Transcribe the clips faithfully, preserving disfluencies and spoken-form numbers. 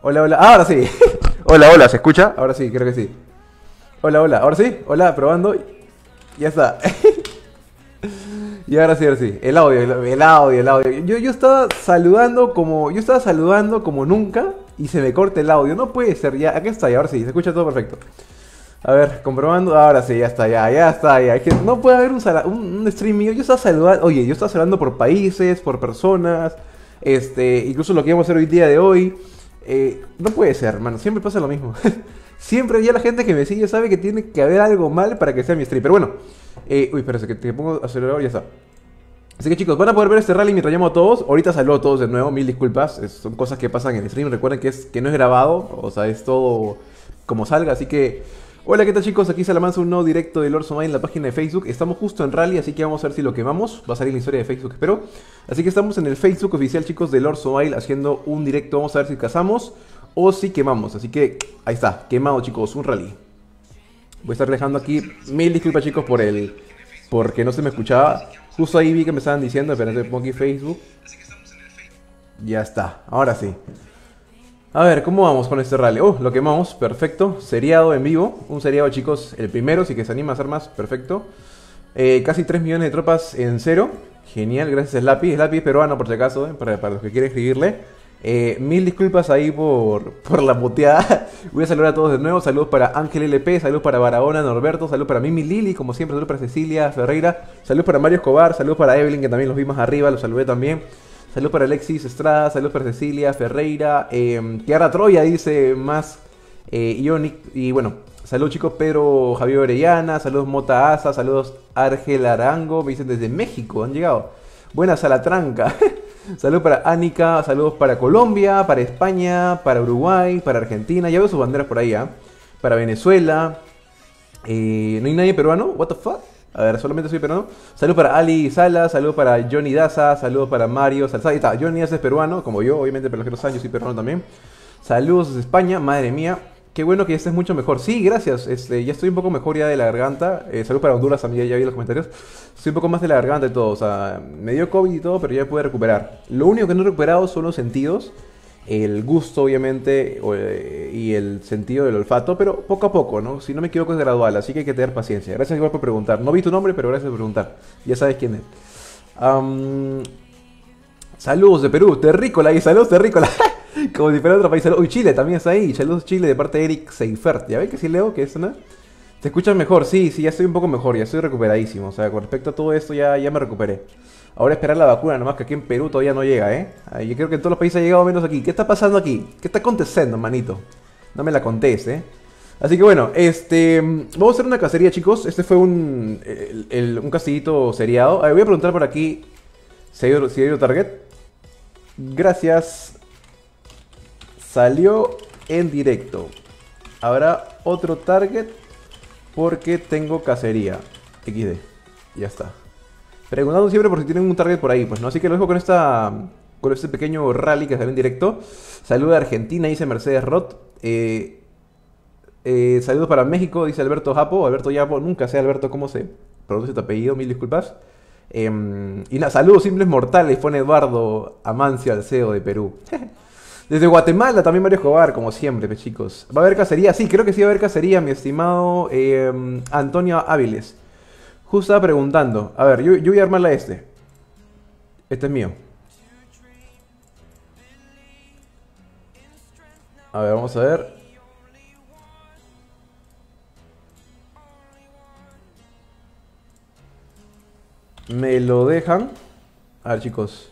Hola, hola. Ah, ahora sí. Hola, hola, ¿se escucha? Ahora sí, creo que sí. Hola, hola. Ahora sí. Hola, probando. Ya está. Y ahora sí, ahora sí. El audio, el, el audio, el audio. Yo, yo estaba saludando como. Yo estaba saludando como nunca. Y se me corta el audio. No puede ser. Ya, aquí está, ya, ahora sí. Se escucha todo perfecto. A ver, comprobando. Ahora sí, ya está, ya, ya está, ya. Es que no puede haber un, sala- un, un stream mío. Yo estaba saludando. Oye, yo estaba saludando por países, por personas. Este, incluso lo que íbamos a hacer hoy día de hoy. Eh, no puede ser, hermano. Siempre pasa lo mismo. Siempre ya la gente que me sigue sabe que tiene que haber algo mal para que sea mi stream. Pero bueno. Eh, uy, espérate, que te pongo acelerador y ya está. Así que chicos, van a poder ver este rally mientras llamo a todos. Ahorita saludo a todos de nuevo, mil disculpas. Es- son cosas que pasan en el stream. Recuerden que, es, que no es grabado, o sea, es todo como salga. Así que, hola, ¿qué tal chicos? Aquí se la lanza un nuevo directo de Lord Somai en la página de Facebook. Estamos justo en rally, así que vamos a ver si lo quemamos. Va a salir la historia de Facebook, espero. Así que estamos en el Facebook oficial, chicos, de Lord Somai haciendo un directo. Vamos a ver si cazamos o si quemamos. Así que, ahí está, quemado chicos, un rally. Voy a estar dejando aquí mil disculpas chicos por el... porque no se me escuchaba. Justo ahí vi que me estaban diciendo, espérate, pongo aquí Facebook. Ya está, ahora sí. A ver, ¿cómo vamos con este rally? Oh, lo quemamos, perfecto. Seriado en vivo, un seriado chicos, el primero, si que se anima a hacer más, perfecto. Eh, casi tres millones de tropas en cero. Genial, gracias Slappy. Slappy es peruano por si acaso, eh, para, para los que quieren escribirle. Eh, mil disculpas ahí por, por la puteada. Voy a saludar a todos de nuevo. Saludos para Ángel L P, saludos para Barahona Norberto, saludos para Mimi Lili, como siempre, saludos para Cecilia Ferreira, saludos para Mario Escobar, saludos para Evelyn, que también los vi más arriba, los saludé también. Saludos para Alexis Estrada, saludos para Cecilia Ferreira, eh, Kiara Troya dice más, eh, Ionic, y bueno, saludos chicos, Pedro Javier Orellana, saludos Mota Asa, saludos Argel Arango, me dicen desde México, han llegado. Buenas a la tranca. Saludos para Ánica, saludos para Colombia, para España, para Uruguay, para Argentina, ya veo sus banderas por ahí, ¿eh? Para Venezuela, eh, ¿no hay nadie peruano? ¿What the fuck? A ver, solamente soy peruano. Saludos para Ali Salas, saludos para Johnny Daza, saludos para Mario Salazar. Ahí está, Johnny Daza es peruano, como yo, obviamente, pero los que no saben, yo soy peruano también. Saludos desde España, madre mía. Qué bueno que ya estés mucho mejor. Sí, gracias. Este, ya estoy un poco mejor ya de la garganta. Eh, salud para Honduras también, ya vi los comentarios. Estoy un poco más de la garganta y todo. O sea, me dio COVID y todo, pero ya pude recuperar. Lo único que no he recuperado son los sentidos. El gusto, obviamente, o, eh, y el sentido del olfato, pero poco a poco, ¿no? Si no me equivoco es gradual, así que hay que tener paciencia. Gracias igual por preguntar. No vi tu nombre, pero gracias por preguntar. Ya sabes quién es. Am, saludos de Perú, Terrícola, y saludos Terrícola. Como si fuera otro país. Uy, Chile también está ahí. Saludos Chile de parte de Eric Seifert. ¿Ya ves que sí leo que es una? ¿Te escuchas mejor? Sí, sí, ya estoy un poco mejor, ya estoy recuperadísimo. O sea, con respecto a todo esto ya, ya me recuperé. Ahora esperar la vacuna, nomás que aquí en Perú todavía no llega, ¿eh? Ah, yo creo que en todos los países ha llegado menos aquí. ¿Qué está pasando aquí? ¿Qué está aconteciendo, manito? No me la contés, ¿eh? Así que bueno, este... vamos a hacer una cacería, chicos. Este fue un... el- el- un castillito seriado. A ver, voy a preguntar por aquí si hay, si hay otro target. Gracias. Salió en directo. Habrá otro target porque tengo cacería. equis de. Ya está. Preguntando siempre por si tienen un target por ahí, pues no. Así que lo dejo con esta, con este pequeño rally que salió en directo. Saludos de Argentina, dice Mercedes Roth. Eh, eh, saludos para México, dice Alberto Japo. Alberto Japo, nunca sé Alberto cómo se pronuncia tu apellido, mil disculpas. Em, y nada, saludos simples mortales, pone Eduardo Amancio Alceo de Perú. Desde Guatemala también Mario Escobar, como siempre, pues, chicos. ¿Va a haber cacería? Sí, creo que sí va a haber cacería, mi estimado eh, Antonio Áviles. Justo estaba preguntando. A ver, yo, yo voy a armarla a este. Este es mío. A ver, vamos a ver. Me lo dejan. A ver, chicos.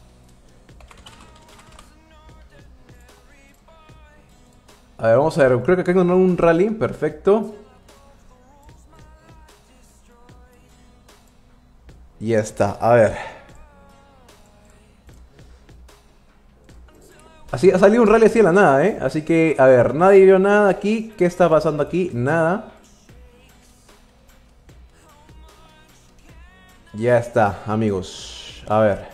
A ver, vamos a ver. Creo que acá encontré un rally. Perfecto. Ya está. A ver. Así ha salido un rally así de la nada, ¿eh? Así que, a ver, nadie vio nada aquí. ¿Qué está pasando aquí? Nada. Ya está, amigos. A ver.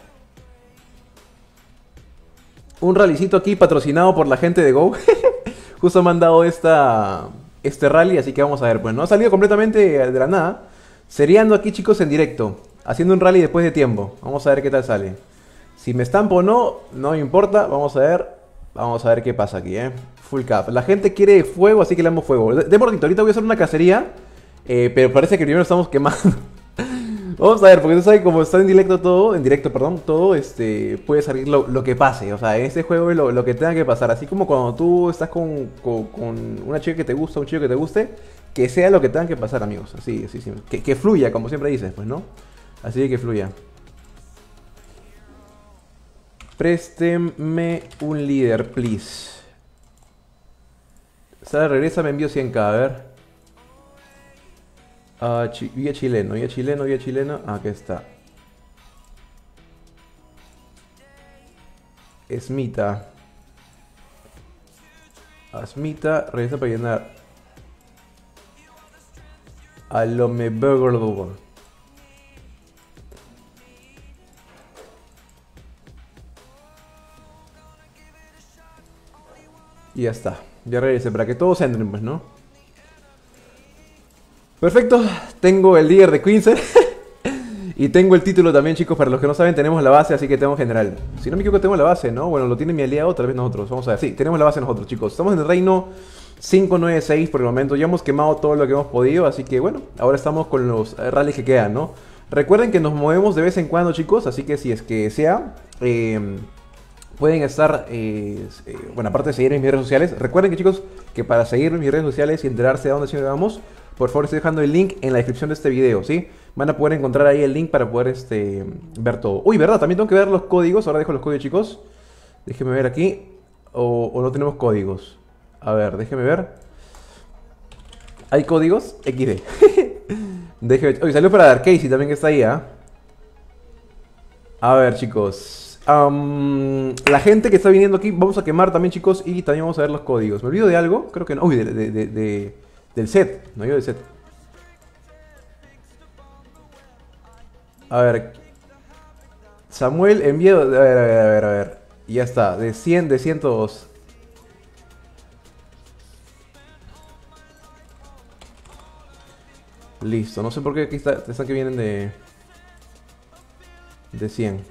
Un rallycito aquí patrocinado por la gente de Go. Justo me han dado esta, este rally, así que vamos a ver. Pues no ha salido completamente de la nada. Seriando aquí, chicos, en directo. Haciendo un rally después de tiempo. Vamos a ver qué tal sale. Si me estampo o no, no me importa. Vamos a ver. Vamos a ver qué pasa aquí, eh. Full cap. La gente quiere fuego, así que le damos fuego. De, de mortito, ahorita voy a hacer una cacería. Eh, pero parece que primero estamos quemando. Vamos a ver, porque tú sabes, como está en directo todo, en directo, perdón, todo, este, puede salir lo, lo que pase. O sea, en este juego es lo, lo que tenga que pasar. Así como cuando tú estás con, con, con una chica que te gusta, un chico que te guste, que sea lo que tenga que pasar, amigos. Así, así, sí. Que, que fluya, como siempre dices, pues, ¿no? Así que fluya. Présteme un líder, please. Sara, regresa, me envío cien k, a ver. Uh, chi vía chileno, vía chileno, vía chileno. Ah, aquí está. Esmita. Asmita, regresa para llenar. Alome Burger. Y ya está. Ya regresé, para que todos entren, pues, ¿no? Perfecto. Tengo el líder de Quincer. Y tengo el título también, chicos. Para los que no saben, tenemos la base, así que tengo general. Si no me equivoco, tengo la base, ¿no? Bueno, lo tiene mi aliado, tal vez nosotros. Vamos a ver. Sí, tenemos la base nosotros, chicos. Estamos en el reino cinco nueve seis por el momento. Ya hemos quemado todo lo que hemos podido. Así que, bueno, ahora estamos con los rallies que quedan, ¿no? Recuerden que nos movemos de vez en cuando, chicos. Así que si es que sea... Eh, pueden estar, eh, eh, bueno, aparte de seguirme en mis redes sociales, recuerden que, chicos, que para seguirme en mis redes sociales y enterarse de dónde siempre vamos, por favor estoy dejando el link en la descripción de este video, ¿sí? Van a poder encontrar ahí el link para poder este, ver todo. Uy, ¿verdad? También tengo que ver los códigos, ahora dejo los códigos, chicos. Déjenme ver aquí, o, o no tenemos códigos. A ver, déjenme ver. ¿Hay códigos? equis de. Déjenme... Oye, salió para Dark Casey también que está ahí, ¿ah? ¿eh? A ver, chicos. Um, la gente que está viniendo aquí, vamos a quemar también, chicos, y también vamos a ver los códigos. ¿Me olvido de algo? Creo que no. Uy, de, de, de, de, del set. No, yo del set. A ver. Samuel envió... A ver, a ver, a ver, a ver. Y ya está. De cien, de ciento dos. Listo. No sé por qué aquí está, están que vienen de... De cien.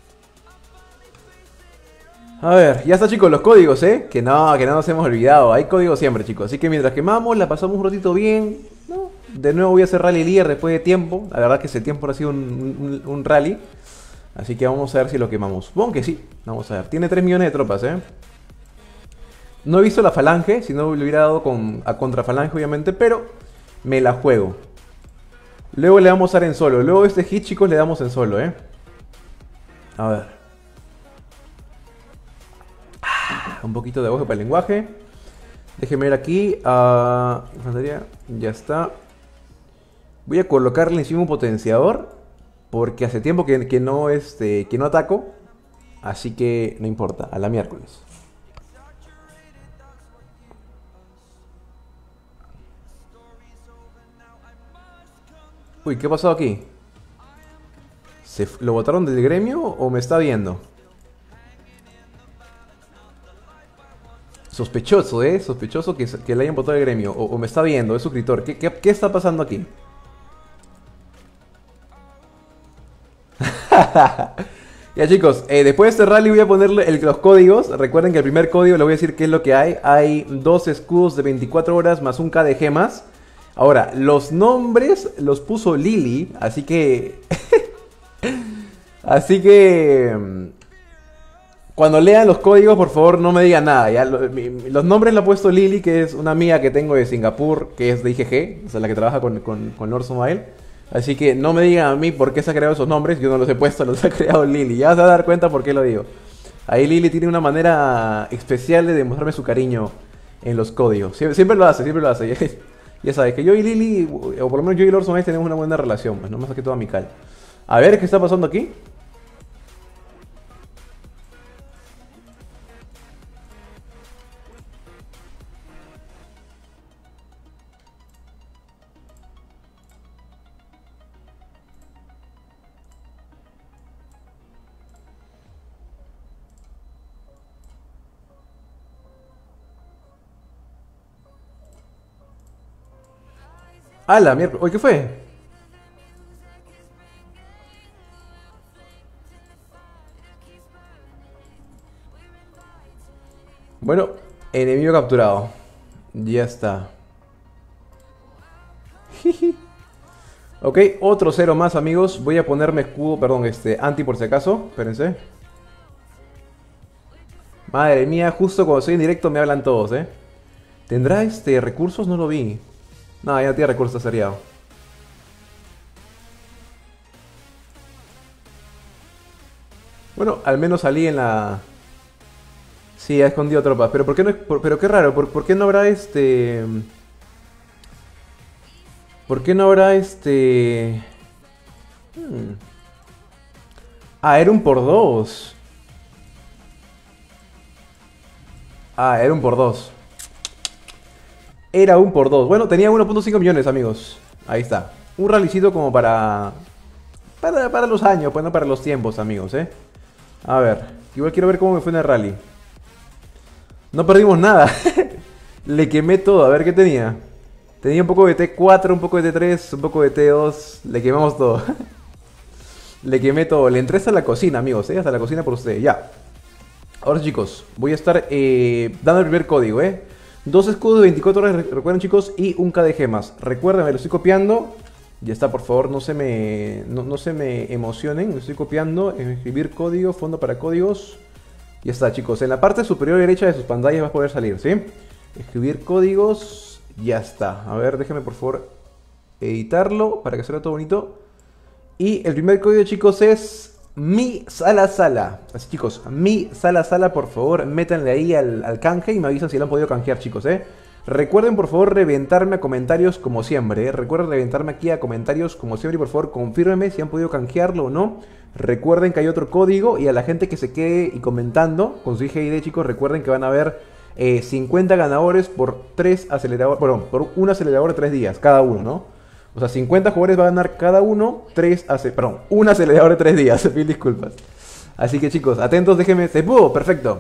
A ver, ya está, chicos, los códigos, ¿eh? Que no, que no nos hemos olvidado. Hay códigos siempre, chicos. Así que mientras quemamos, la pasamos un ratito bien, ¿no? De nuevo voy a hacer rally líder después de tiempo. La verdad que ese tiempo ha sido un, un, un rally. Así que vamos a ver si lo quemamos. Supongo que sí. Vamos a ver. Tiene tres millones de tropas, ¿eh? No he visto la falange, si no le hubiera dado con, a contrafalange, obviamente, pero me la juego. Luego le vamos a dar en solo. Luego este hit, chicos, le damos en solo, ¿eh? A ver. Un poquito de auge para el lenguaje. Déjenme ver aquí. Uh, infantería. Ya está. Voy a colocarle encima un potenciador. Porque hace tiempo que, que, no, este, que no ataco. Así que no importa. A la miércoles. Uy, ¿qué ha pasado aquí? ¿Se, ¿Lo botaron del gremio o me está viendo? Sospechoso, ¿eh? Sospechoso que, que le hayan botado el gremio. O, o me está viendo, es suscriptor. ¿Qué, qué, qué está pasando aquí? Ya, chicos, eh, después de este rally voy a ponerle el, los códigos. Recuerden que el primer código le voy a decir qué es lo que hay. Hay dos escudos de veinticuatro horas más un K de gemas. Ahora, los nombres los puso Lily. Así que... así que... Cuando lean los códigos, por favor, no me digan nada, ¿ya? Los nombres los ha puesto Lily, que es una amiga que tengo de Singapur, que es de I G G, o sea, la que trabaja con, con, con Lord Sumail. Así que no me digan a mí por qué se ha creado esos nombres, yo no los he puesto, los ha creado Lily. Ya vas a dar cuenta por qué lo digo. Ahí Lily tiene una manera especial de demostrarme su cariño en los códigos. Sie siempre lo hace, siempre lo hace. Ya, ya sabes que yo y Lily, o por lo menos yo y Lord Sumail tenemos una buena relación, pues, no más que todo amical. A ver, ¿qué está pasando aquí? ¡Ah, la mierda! Oye, ¿qué fue? Bueno, enemigo capturado. Ya está. Ok, otro cero más, amigos. Voy a ponerme escudo, perdón, este, anti por si acaso. Espérense. Madre mía, justo cuando estoy en directo me hablan todos, ¿eh? ¿Tendrá este recursos? No lo vi. No, ya no tiene recursos seriado. Bueno, al menos salí en la... Sí, ha escondido tropas. Pero ¿por qué no? Por, pero qué raro, ¿por, ¿por qué no habrá este...? ¿Por qué no habrá este...? Hmm. Ah, era un por dos. Ah, era un por dos. Era un por dos. Bueno, tenía uno punto cinco millones, amigos. Ahí está. Un rallycito como para... Para, para los años, pues no para los tiempos, amigos, ¿eh? A ver, igual quiero ver cómo me fue en el rally. No perdimos nada. Le quemé todo, a ver qué tenía. Tenía un poco de T cuatro, un poco de T tres, un poco de T dos. Le quemamos todo. Le quemé todo. Le entré hasta la cocina, amigos, ¿eh? Hasta la cocina por ustedes, ya. Ahora, chicos, voy a estar eh, dando el primer código, ¿eh? Dos escudos de veinticuatro horas, recuerden, chicos, y un K de gemas. Recuerden, me lo estoy copiando. Ya está, por favor, no se me, no, no se me emocionen. Lo estoy copiando. Escribir código, fondo para códigos. Ya está, chicos. En la parte superior derecha de sus pantallas va a poder salir, ¿sí? Escribir códigos. Ya está. A ver, déjenme, por favor, editarlo para que salga todo bonito. Y el primer código, chicos, es mi sala sala. Así, chicos, mi sala sala, por favor, métanle ahí al, al canje y me avisan si lo han podido canjear, chicos, ¿eh? Recuerden, por favor, reventarme a comentarios como siempre, ¿eh? Recuerden reventarme aquí a comentarios como siempre y por favor, confírmenme si han podido canjearlo o no. Recuerden que hay otro código y a la gente que se quede y comentando con su I G I D, chicos, recuerden que van a haber eh, cincuenta ganadores por tres aceleradores, bueno, por un acelerador de tres días, cada uno, ¿no? O sea, cincuenta jugadores van a ganar cada uno, tres, perdón, un acelerador de tres días, mil disculpas. Así que, chicos, atentos, déjenme, se pudo, perfecto.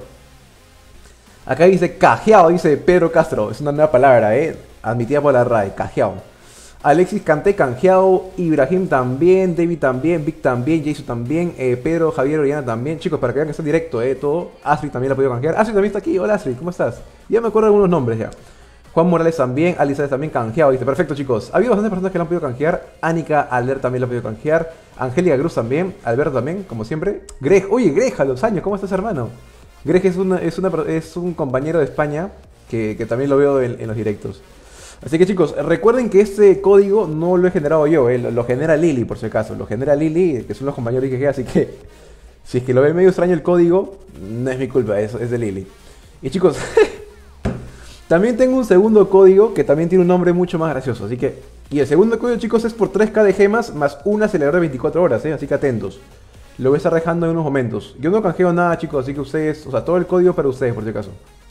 Acá dice cajeado, dice Pedro Castro. Es una nueva palabra, eh. Admitida por la R A E, cajeado. Alexis Canté, canjeado. Ibrahim también. David también. Vic también. Jason también. Eh, Pedro, Javier, Oriana también. Chicos, para que vean que está en directo, eh. Todo. Astrid también la ha podido canjear. Astrid también está aquí. Hola, Astrid, ¿cómo estás? Ya me acuerdo de algunos nombres ya. Juan Morales también. Alice también canjeado. Dice, perfecto, chicos. Ha habido bastantes personas que lo han podido canjear. Anika Alder también lo ha podido canjear. Angélica Cruz también. Alberto también, como siempre. Greg. Oye, Greg, a los años. ¿Cómo estás, hermano? Greg es, una, es, una, es un compañero de España que, que también lo veo en, en los directos. Así que, chicos, recuerden que este código no lo he generado yo, eh, lo, lo genera Lili, por si acaso. Lo genera Lili, que son los compañeros de I G G, así que si es que lo ven medio extraño el código, no es mi culpa, es, es de Lili. Y, chicos, también tengo un segundo código que también tiene un nombre mucho más gracioso. Así que, y el segundo código, chicos, es por tres K de gemas más un acelerador de veinticuatro horas, eh, así que atentos. Lo voy a estar dejando en unos momentos. Yo no canjeo nada, chicos, así que ustedes... O sea, todo el código es para ustedes, por si acaso.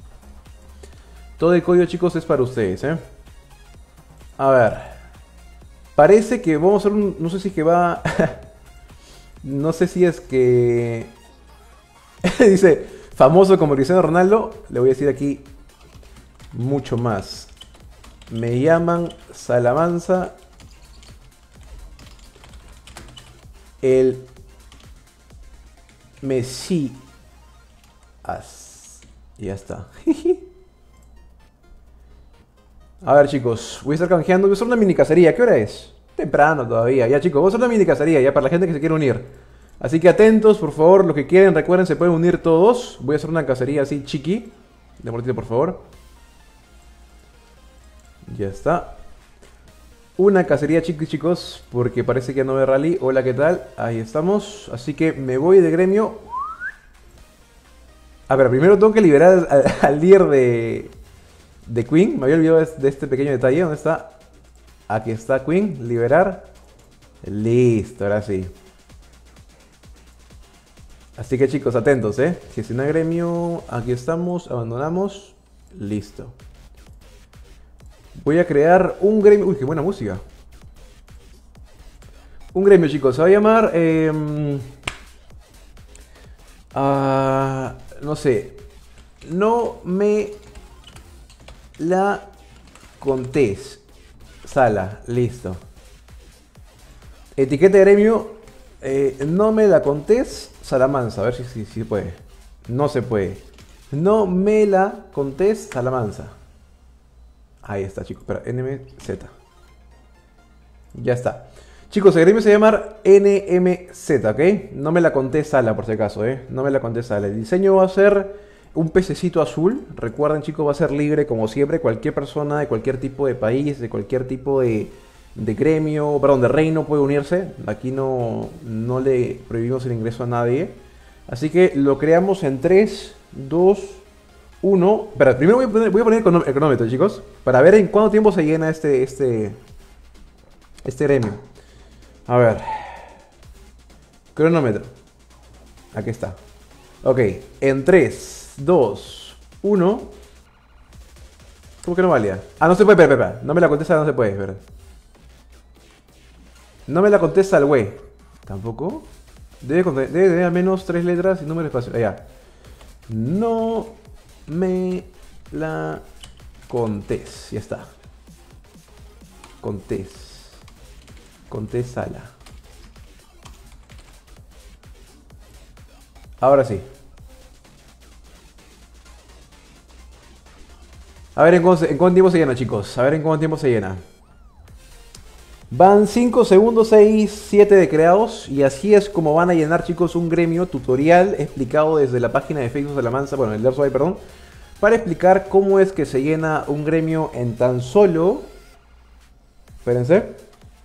Todo el código, chicos, es para ustedes, ¿eh? A ver. Parece que vamos a hacer un... No sé si es que va... no sé si es que... Dice, famoso como Cristiano Ronaldo. Le voy a decir aquí mucho más. Me llaman Salamanza. El... Mesías. Y ya está. A ver, chicos, voy a estar canjeando. Voy a hacer una mini cacería. ¿Qué hora es? Temprano todavía. Ya, chicos, voy a hacer una mini cacería ya para la gente que se quiere unir. Así que atentos, por favor, los que quieren, recuerden, se pueden unir todos. Voy a hacer una cacería así chiqui. De mortito, por favor. Ya está. Una cacería, chicos, chicos, porque parece que ya no ve rally. Hola, ¿qué tal? Ahí estamos. Así que me voy de gremio. A ver, primero tengo que liberar al, al líder de, de Queen. Me había olvidado de, de este pequeño detalle. ¿Dónde está? Aquí está Queen. Liberar. Listo, ahora sí. Así que, chicos, atentos, ¿eh? Gestionar gremio. Aquí estamos. Abandonamos. Listo. Voy a crear un gremio. Uy, qué buena música. Un gremio, chicos. Se va a llamar... Eh, uh, no sé. No me la contés. Sala. Listo. Etiqueta de gremio. Eh, no me la contés. Salamanza. A ver si, si, si se puede. No se puede. No me la contés Salamanza. Ahí está, chicos. Espera, N M Z. Ya está. Chicos, el gremio se llama N M Z, ¿ok? No me la conté Sala, por si acaso, ¿eh? No me la conté Sala. El diseño va a ser un pececito azul. Recuerden, chicos, va a ser libre, como siempre. Cualquier persona de cualquier tipo de país, de cualquier tipo de, de gremio, perdón, de reino puede unirse. Aquí no, no le prohibimos el ingreso a nadie. Así que lo creamos en tres, dos, uno. Espera, primero voy a poner, voy a poner el cronómetro, chicos, para ver en cuánto tiempo se llena este, este, este gremio. A ver. Cronómetro. Aquí está. Ok, en tres, dos, uno. ¿Cómo que no valía? Ah, no se puede, espera, espera. No me la contesta, no se puede, espera. No me la contesta el güey. ¿Tampoco? Debe, debe tener al menos tres letras y número de espacio. Allá. No me la contés. Ya está. Contés. Contés Sala. Ahora sí. A ver en cuánto, en cuánto tiempo se llena, chicos. A ver en cuánto tiempo se llena. Van cinco segundos, seis, siete de creados. Y así es como van a llenar, chicos, un gremio tutorial explicado desde la página de Facebook de Salamanza. Bueno, el Dark Side, perdón. Para explicar cómo es que se llena un gremio en tan solo... Espérense.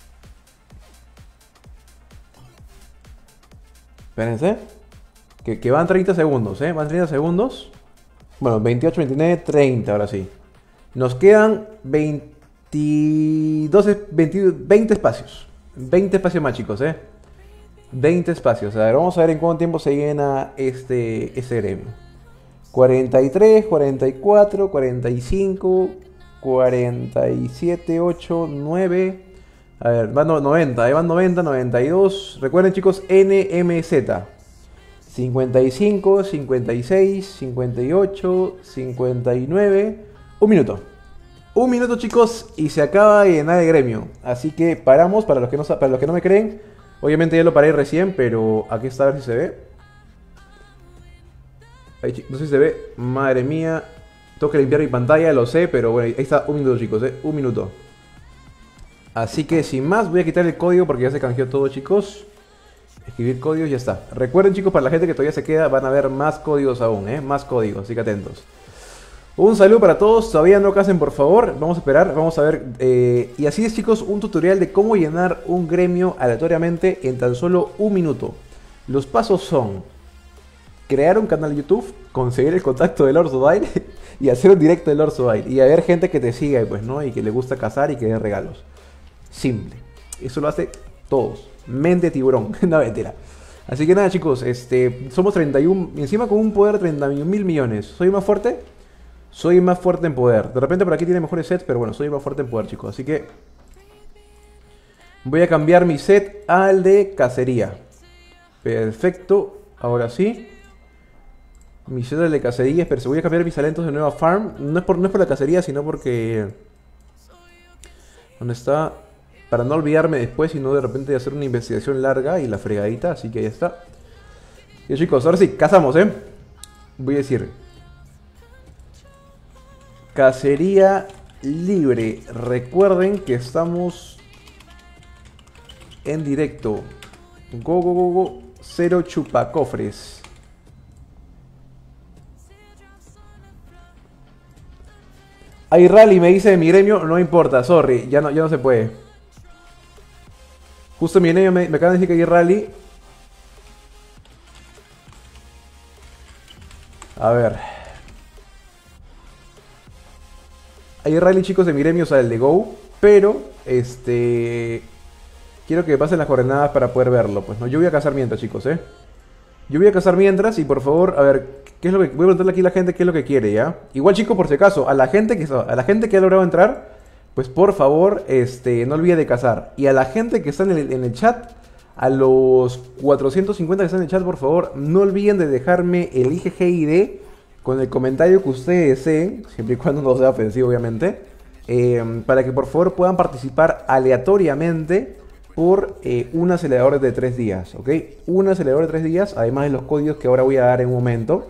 Espérense. Que, que van treinta segundos, ¿eh? Van treinta segundos. Bueno, veintiocho, veintinueve, treinta, ahora sí. Nos quedan veintidós, veinte, veinte espacios. veinte espacios más, chicos, ¿eh? veinte espacios. A ver, vamos a ver en cuánto tiempo se llena este, este gremio. cuarenta y tres, cuarenta y cuatro, cuarenta y cinco, cuarenta y siete, ocho, nueve... A ver, van noventa, ahí van noventa, noventa y dos. Recuerden, chicos, N M Z. cincuenta y cinco, cincuenta y seis, cincuenta y ocho, cincuenta y nueve. Un minuto. Un minuto, chicos, y se acaba de llenar el gremio. Así que paramos, para los que no, para los que no me creen. Obviamente ya lo paré recién, pero aquí está, a ver si se ve. Ahí, no sé si se ve. Madre mía. Tengo que limpiar mi pantalla, lo sé, pero bueno, ahí está. Un minuto, chicos, ¿eh? Un minuto. Así que sin más, voy a quitar el código porque ya se canjeó todo, chicos. Escribir códigos y ya está. Recuerden, chicos, para la gente que todavía se queda, van a ver más códigos aún, ¿eh? Más códigos, así que atentos. Un saludo para todos, todavía no casen, por favor. Vamos a esperar, vamos a ver. Eh, y así es, chicos, un tutorial de cómo llenar un gremio aleatoriamente en tan solo un minuto. Los pasos son: crear un canal de YouTube, conseguir el contacto de Lord Subail y hacer un directo de Lord Subail. Y haber gente que te siga, pues, ¿no? Y que le gusta cazar y que dé regalos. Simple. Eso lo hace todos. Mente tiburón. No, mentira. Así que nada, chicos. Este, somos treinta y uno. Encima con un poder de treinta y un mil millones. ¿Soy más fuerte? Soy más fuerte en poder. De repente por aquí tiene mejores sets, pero bueno, soy más fuerte en poder, chicos. Así que voy a cambiar mi set al de cacería. Perfecto. Ahora sí. Mi set al de cacería. Pero voy a cambiar mis talentos de nueva farm. No es por, no es por la cacería, sino porque... ¿Dónde está? Para no olvidarme después, sino de repente de hacer una investigación larga y la fregadita. Así que ya está. Y chicos, ahora sí, cazamos, ¿eh? Voy a decir: cacería libre. Recuerden que estamos en directo. Go, go, go, go. Cero chupacofres. Hay rally, me dice de mi gremio. No importa, sorry, ya no, ya no se puede. Justo en mi gremio me, me acaban de decir que hay rally. A ver. Hay rally, chicos, de mi gremio, o sea, el de Go. Pero, este... quiero que pasen las coordenadas para poder verlo. Pues no, yo voy a cazar mientras, chicos, eh. Yo voy a cazar mientras y por favor, a ver, ¿qué es lo que voy a preguntarle aquí a la gente qué es lo que quiere, ya? Igual, chicos, por si acaso, a la gente que a la gente que ha logrado entrar, pues por favor, este, no olvide de cazar. Y a la gente que está en el, en el chat, a los cuatrocientos cincuenta que están en el chat, por favor, no olviden de dejarme el I G G I D con el comentario que ustedes deseen, siempre y cuando no sea ofensivo, obviamente, eh, para que por favor puedan participar aleatoriamente por eh, un acelerador de tres días, ¿ok? Un acelerador de tres días, además de los códigos que ahora voy a dar en un momento.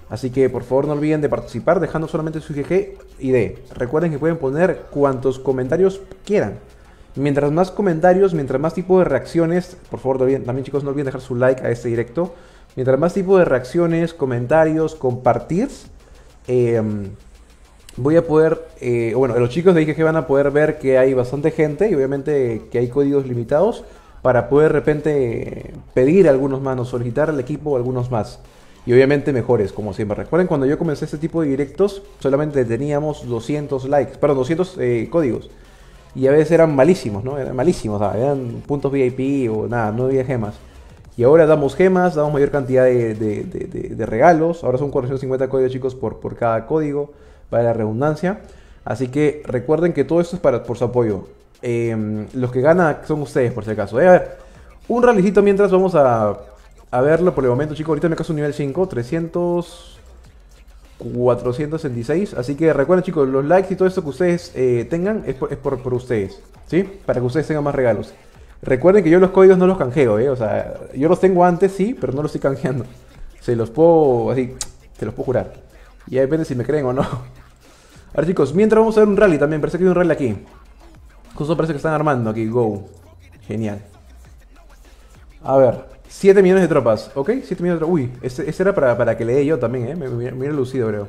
Así que por favor no olviden de participar dejando solamente su I G G I D. Recuerden que pueden poner cuantos comentarios quieran. Mientras más comentarios, mientras más tipo de reacciones, por favor también, también chicos no olviden dejar su like a este directo. Mientras más tipo de reacciones, comentarios, compartir, eh, voy a poder, eh, bueno, los chicos de I G G van a poder ver que hay bastante gente y obviamente que hay códigos limitados para poder de repente pedir algunos más, o solicitar al equipo algunos más. Y obviamente mejores, como siempre. Recuerden, cuando yo comencé este tipo de directos, solamente teníamos doscientos likes, perdón, doscientos eh, códigos. Y a veces eran malísimos, ¿no? Eran malísimos, ¿sabes? Eran puntos V I P o nada, no había gemas. Y ahora damos gemas, damos mayor cantidad de, de, de, de, de regalos. Ahora son cuatrocientos cincuenta códigos, chicos, por, por cada código, para la redundancia. Así que recuerden que todo esto es para, por su apoyo. Eh, los que ganan son ustedes, por si acaso. Eh, a ver, un rallycito mientras vamos a, a verlo por el momento, chicos. Ahorita me caso un nivel cinco, trescientos, cuatrocientos sesenta y seis. Así que recuerden, chicos, los likes y todo esto que ustedes eh, tengan es, por, es por, por ustedes, ¿sí? Para que ustedes tengan más regalos. Recuerden que yo los códigos no los canjeo, ¿eh? O sea, yo los tengo antes, sí, pero no los estoy canjeando. Se los puedo, así, se los puedo jurar. Y ahí depende si me creen o no. Ahora, chicos, mientras vamos a ver un rally también. Parece que hay un rally aquí. Justo parece que están armando aquí, go. Genial. A ver, siete millones de tropas, ¿ok? siete millones de tropas. Uy, ese, ese era para, para que le dé yo también, ¿eh? Me, me, me hubiera lucido, creo.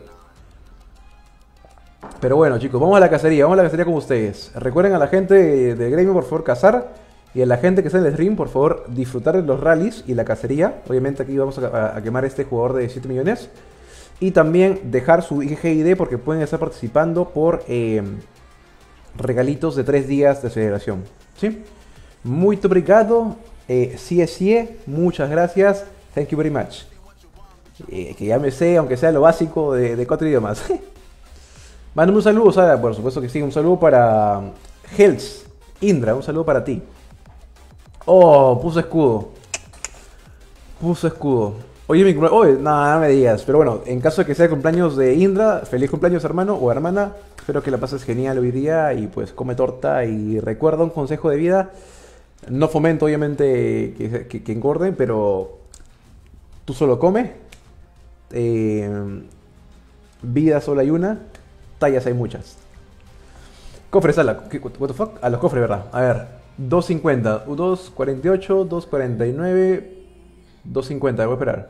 Pero bueno, chicos, vamos a la cacería. Vamos a la cacería con ustedes. Recuerden a la gente de gremio, por favor, cazar. Y a la gente que está en el stream, por favor, disfrutar de los rallies y la cacería. Obviamente aquí vamos a, a, a quemar a este jugador de siete millones. Y también dejar su I G G I D porque pueden estar participando por eh, regalitos de tres días de celebración. ¿Sí? Muy obrigado. Eh, sí es sí. Muchas gracias. Thank you very much. Eh, que ya me sé, aunque sea lo básico de, de cuatro idiomas. Mándame un saludo, Sara. Por supuesto que sí. Un saludo para Hells. Indra, un saludo para ti. Oh, puso escudo. Puso escudo. Oye, mi cumpleaños. Oye, nada, no me digas. Pero bueno, en caso de que sea el cumpleaños de Indra, feliz cumpleaños, hermano o hermana. Espero que la pases genial hoy día y pues come torta. Y recuerda un consejo de vida. No fomento, obviamente, que, que, que engorden, pero tú solo come. Eh, vida solo hay una. Tallas hay muchas. Cofres a la. What the fuck? A los cofres, ¿verdad? A ver. doscientos cincuenta, doscientos cuarenta y ocho, doscientos cuarenta y nueve, doscientos cincuenta, voy a esperar.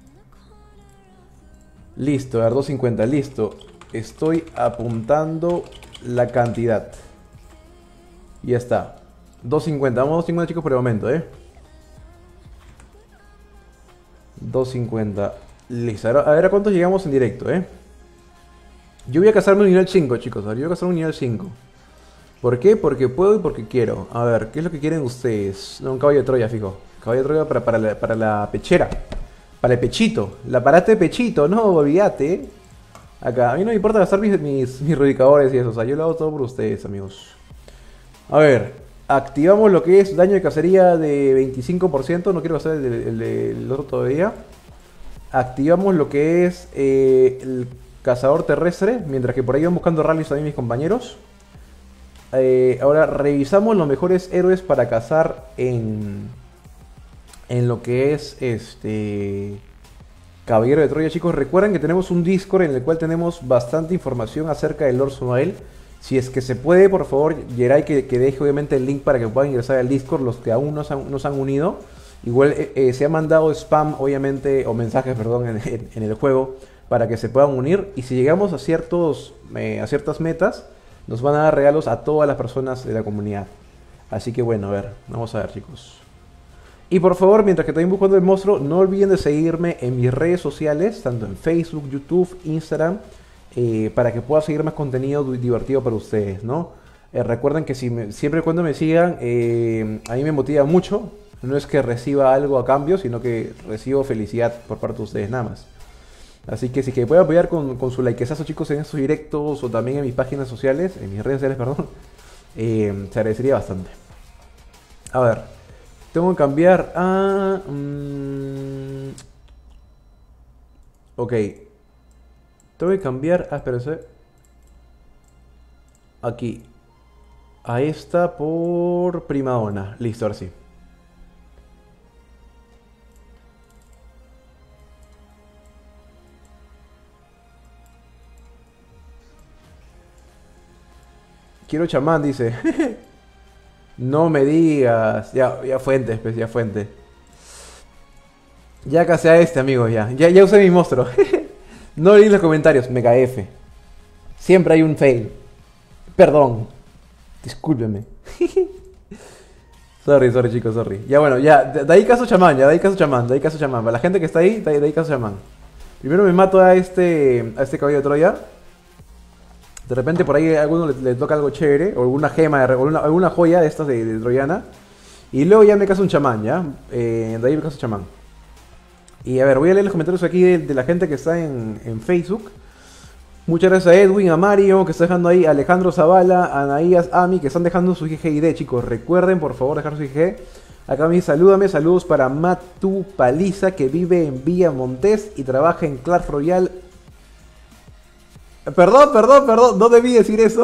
Listo, a ver, doscientos cincuenta, listo. Estoy apuntando la cantidad. Y ya está. doscientos cincuenta, vamos a doscientos cincuenta, chicos, por el momento, ¿eh? doscientos cincuenta, listo. A ver, a ver a cuántos llegamos en directo, ¿eh? Yo voy a casarme un nivel cinco, chicos. A ver, yo voy a casarme un nivel cinco. ¿Por qué? Porque puedo y porque quiero. A ver, ¿qué es lo que quieren ustedes? No, un caballo de Troya, fijo. Caballo de Troya para, para, la, para la pechera. Para el pechito. La parate de pechito, no, olvídate. Acá, a mí no me importa gastar mis, mis, mis rubricadores y eso. O sea, yo lo hago todo por ustedes, amigos. A ver, activamos lo que es daño de cacería de veinticinco por ciento. No quiero gastar el, el, el, el otro todavía. Activamos lo que es eh, el cazador terrestre. Mientras que por ahí van buscando rallies también mis compañeros. Eh, ahora revisamos los mejores héroes para cazar en, en lo que es este Caballero de Troya, chicos. Recuerden que tenemos un Discord en el cual tenemos bastante información acerca del Lord Sumael. Si es que se puede, por favor, Jerai que, que deje obviamente el link para que puedan ingresar al Discord los que aún no se han, no se han unido. Igual eh, eh, se ha mandado spam, obviamente, o mensajes, perdón, en, en, en el juego para que se puedan unir. Y si llegamos a, ciertos, eh, a ciertas metas, nos van a dar regalos a todas las personas de la comunidad. Así que bueno, a ver, vamos a ver, chicos. Y por favor, mientras que estoy buscando el monstruo, no olviden de seguirme en mis redes sociales, tanto en Facebook, YouTube, Instagram, eh, para que pueda seguir más contenido divertido para ustedes, ¿no? Eh, recuerden que si me, siempre y cuando me sigan, eh, a mí me motiva mucho. No es que reciba algo a cambio, sino que recibo felicidad por parte de ustedes nada más. Así que si que pueden apoyar con, con su likeazo, chicos, en estos directos o también en mis páginas sociales, en mis redes sociales, perdón, eh, se agradecería bastante. A ver, tengo que cambiar a... Um, ok. Tengo que cambiar... Ah, espérense. Aquí. A esta por Primadona. Listo, ahora sí. Quiero chamán, dice. No me digas. Ya, ya fuente, pues, ya fuente. Ya casé a este, amigos, ya. Ya, ya usé mi monstruo. No leí los comentarios, mega F. Siempre hay un fail. Perdón. Discúlpeme. Sorry, sorry, chicos, sorry. Ya, bueno, ya. De, de ahí caso chamán, ya. De ahí caso chamán, de ahí caso chamán. Para la gente que está ahí, de ahí, de ahí caso chamán. Primero me mato a este, a este caballo de Troya. De repente por ahí a alguno le, le toca algo chévere. O alguna gema, o alguna, alguna joya de estas de, de Troyana. Y luego ya me caso un chamán, ya. Eh, de ahí me caso chamán. Y a ver, voy a leer los comentarios aquí de, de la gente que está en, en Facebook. Muchas gracias a Edwin, a Mario, que está dejando ahí, a Alejandro Zavala, a Anaías, Ami, que están dejando su I G I D, chicos. Recuerden, por favor, dejar su I G. Acá me dice, salúdame, saludos para Matu Paliza, que vive en Villa Montés y trabaja en Clash Royale. Perdón, perdón, perdón, no debí decir eso.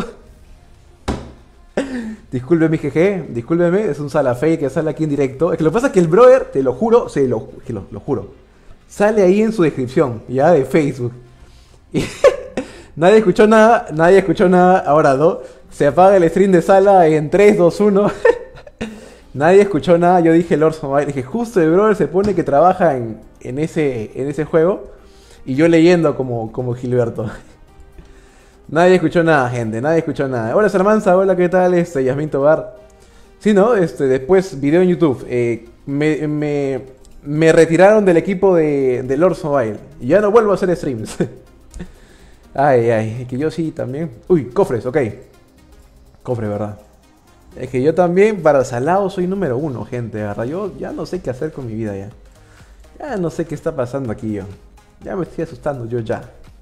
Disculpe mi G G, discúlpeme, es un salafe que sale aquí en directo. Es que lo que pasa es que el brother, te lo juro, se lo, que lo, lo juro, sale ahí en su descripción, ya de Facebook. Y nadie escuchó nada, nadie escuchó nada. Ahora no, se apaga el stream de sala en tres, dos, uno. Nadie escuchó nada, yo dije Lord Mobile, dije justo el brother se pone que trabaja en, en, ese, en ese juego. Y yo leyendo como, como Gilberto. Nadie escuchó nada, gente, nadie escuchó nada. Hola Salamanza, hola, ¿qué tal? Este, Yasmin Tobar. Sí, ¿no? Este, después video en YouTube. Eh, me, me, me retiraron del equipo de, de Lord Mobile. Y ya no vuelvo a hacer streams. Ay, ay, es que yo sí también. Uy, cofres, ok. Cofre, ¿verdad? Es que yo también para salado soy número uno, gente, ¿verdad? Yo ya no sé qué hacer con mi vida ya. Ya no sé qué está pasando aquí yo. Ya me estoy asustando yo ya.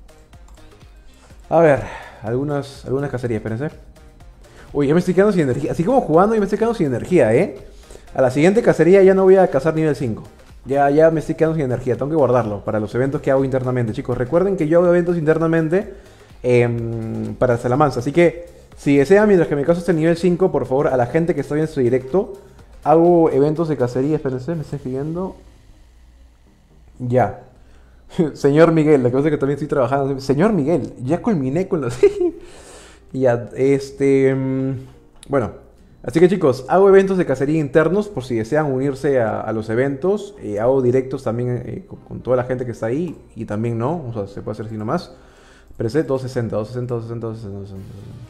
A ver, algunas, algunas cacerías, espérense. Uy, ya me estoy quedando sin energía. Así como jugando, ya me estoy quedando sin energía, ¿eh? A la siguiente cacería ya no voy a cazar nivel cinco. Ya, ya me estoy quedando sin energía. Tengo que guardarlo para los eventos que hago internamente, chicos. Recuerden que yo hago eventos internamente eh, para Salamanza. Así que, si desean, mientras que me caso este nivel cinco, por favor, a la gente que está viendo este directo, hago eventos de cacería. Espérense, me está escribiendo. Ya. Señor Miguel, la cosa es que también estoy trabajando. Señor Miguel, ya culminé con los... Ya, este... Bueno, así que chicos, hago eventos de cacería internos por si desean unirse a, a los eventos. Eh, hago directos también eh, con, con toda la gente que está ahí y también no, o sea, se puede hacer así nomás. Pero ese doscientos sesenta, doscientos sesenta, doscientos sesenta,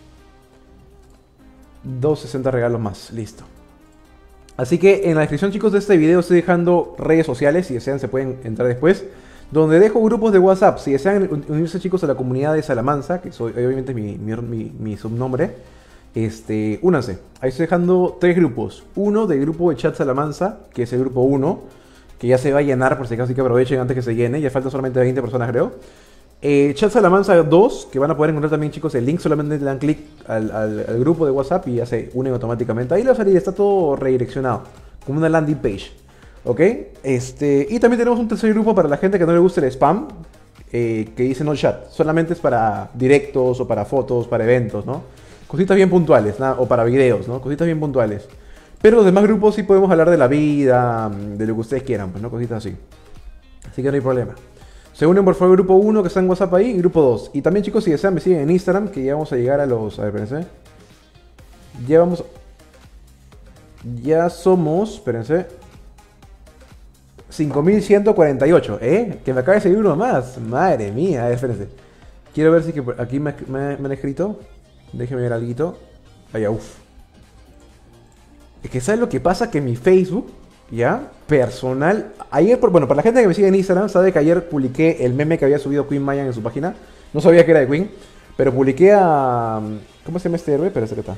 doscientos sesenta regalos más, listo. Así que en la descripción, chicos, de este video estoy dejando redes sociales, si desean se pueden entrar después, donde dejo grupos de WhatsApp. Si desean unirse, chicos, a la comunidad de Salamanza, que soy obviamente mi, mi, mi, mi subnombre, este, únanse. Ahí estoy dejando tres grupos. Uno del grupo de chat Salamanza, que es el grupo uno, que ya se va a llenar por si acaso, así que aprovechen antes que se llene. Ya faltan solamente veinte personas, creo. Eh, chat Salamanza dos, que van a poder encontrar también, chicos, el link. Solamente le dan clic al, al, al grupo de WhatsApp y ya se unen automáticamente. Ahí la salida está todo redireccionado, como una landing page. ¿Ok? Este, y también tenemos un tercer grupo para la gente que no le gusta el spam, eh, que dice no chat. Solamente es para directos o para fotos, para eventos, ¿no? Cositas bien puntuales, ¿no? O para videos, ¿no? Cositas bien puntuales. Pero los demás grupos sí podemos hablar de la vida, de lo que ustedes quieran, pues, ¿no? Cositas así. Así que no hay problema. Se unen por favor al grupo uno que está en WhatsApp ahí y grupo dos. Y también, chicos, si desean me siguen en Instagram, que ya vamos a llegar a los... A ver, espérense. Ya vamos... Ya somos... Espérense. cinco mil ciento cuarenta y ocho, ¿eh? Que me acaba de seguir uno más. Madre mía, a ver, espérense. Quiero ver si que aquí me, me, me han escrito. Déjenme ver algo. Vaya, uff. Es que ¿sabes lo que pasa? Que mi Facebook, ya, personal. Ayer, bueno, para la gente que me sigue en Instagram, sabe que ayer publiqué el meme que había subido Queen Mayan en su página. No sabía que era de Queen, pero publiqué a... ¿Cómo se llama este héroe? Espera, que está.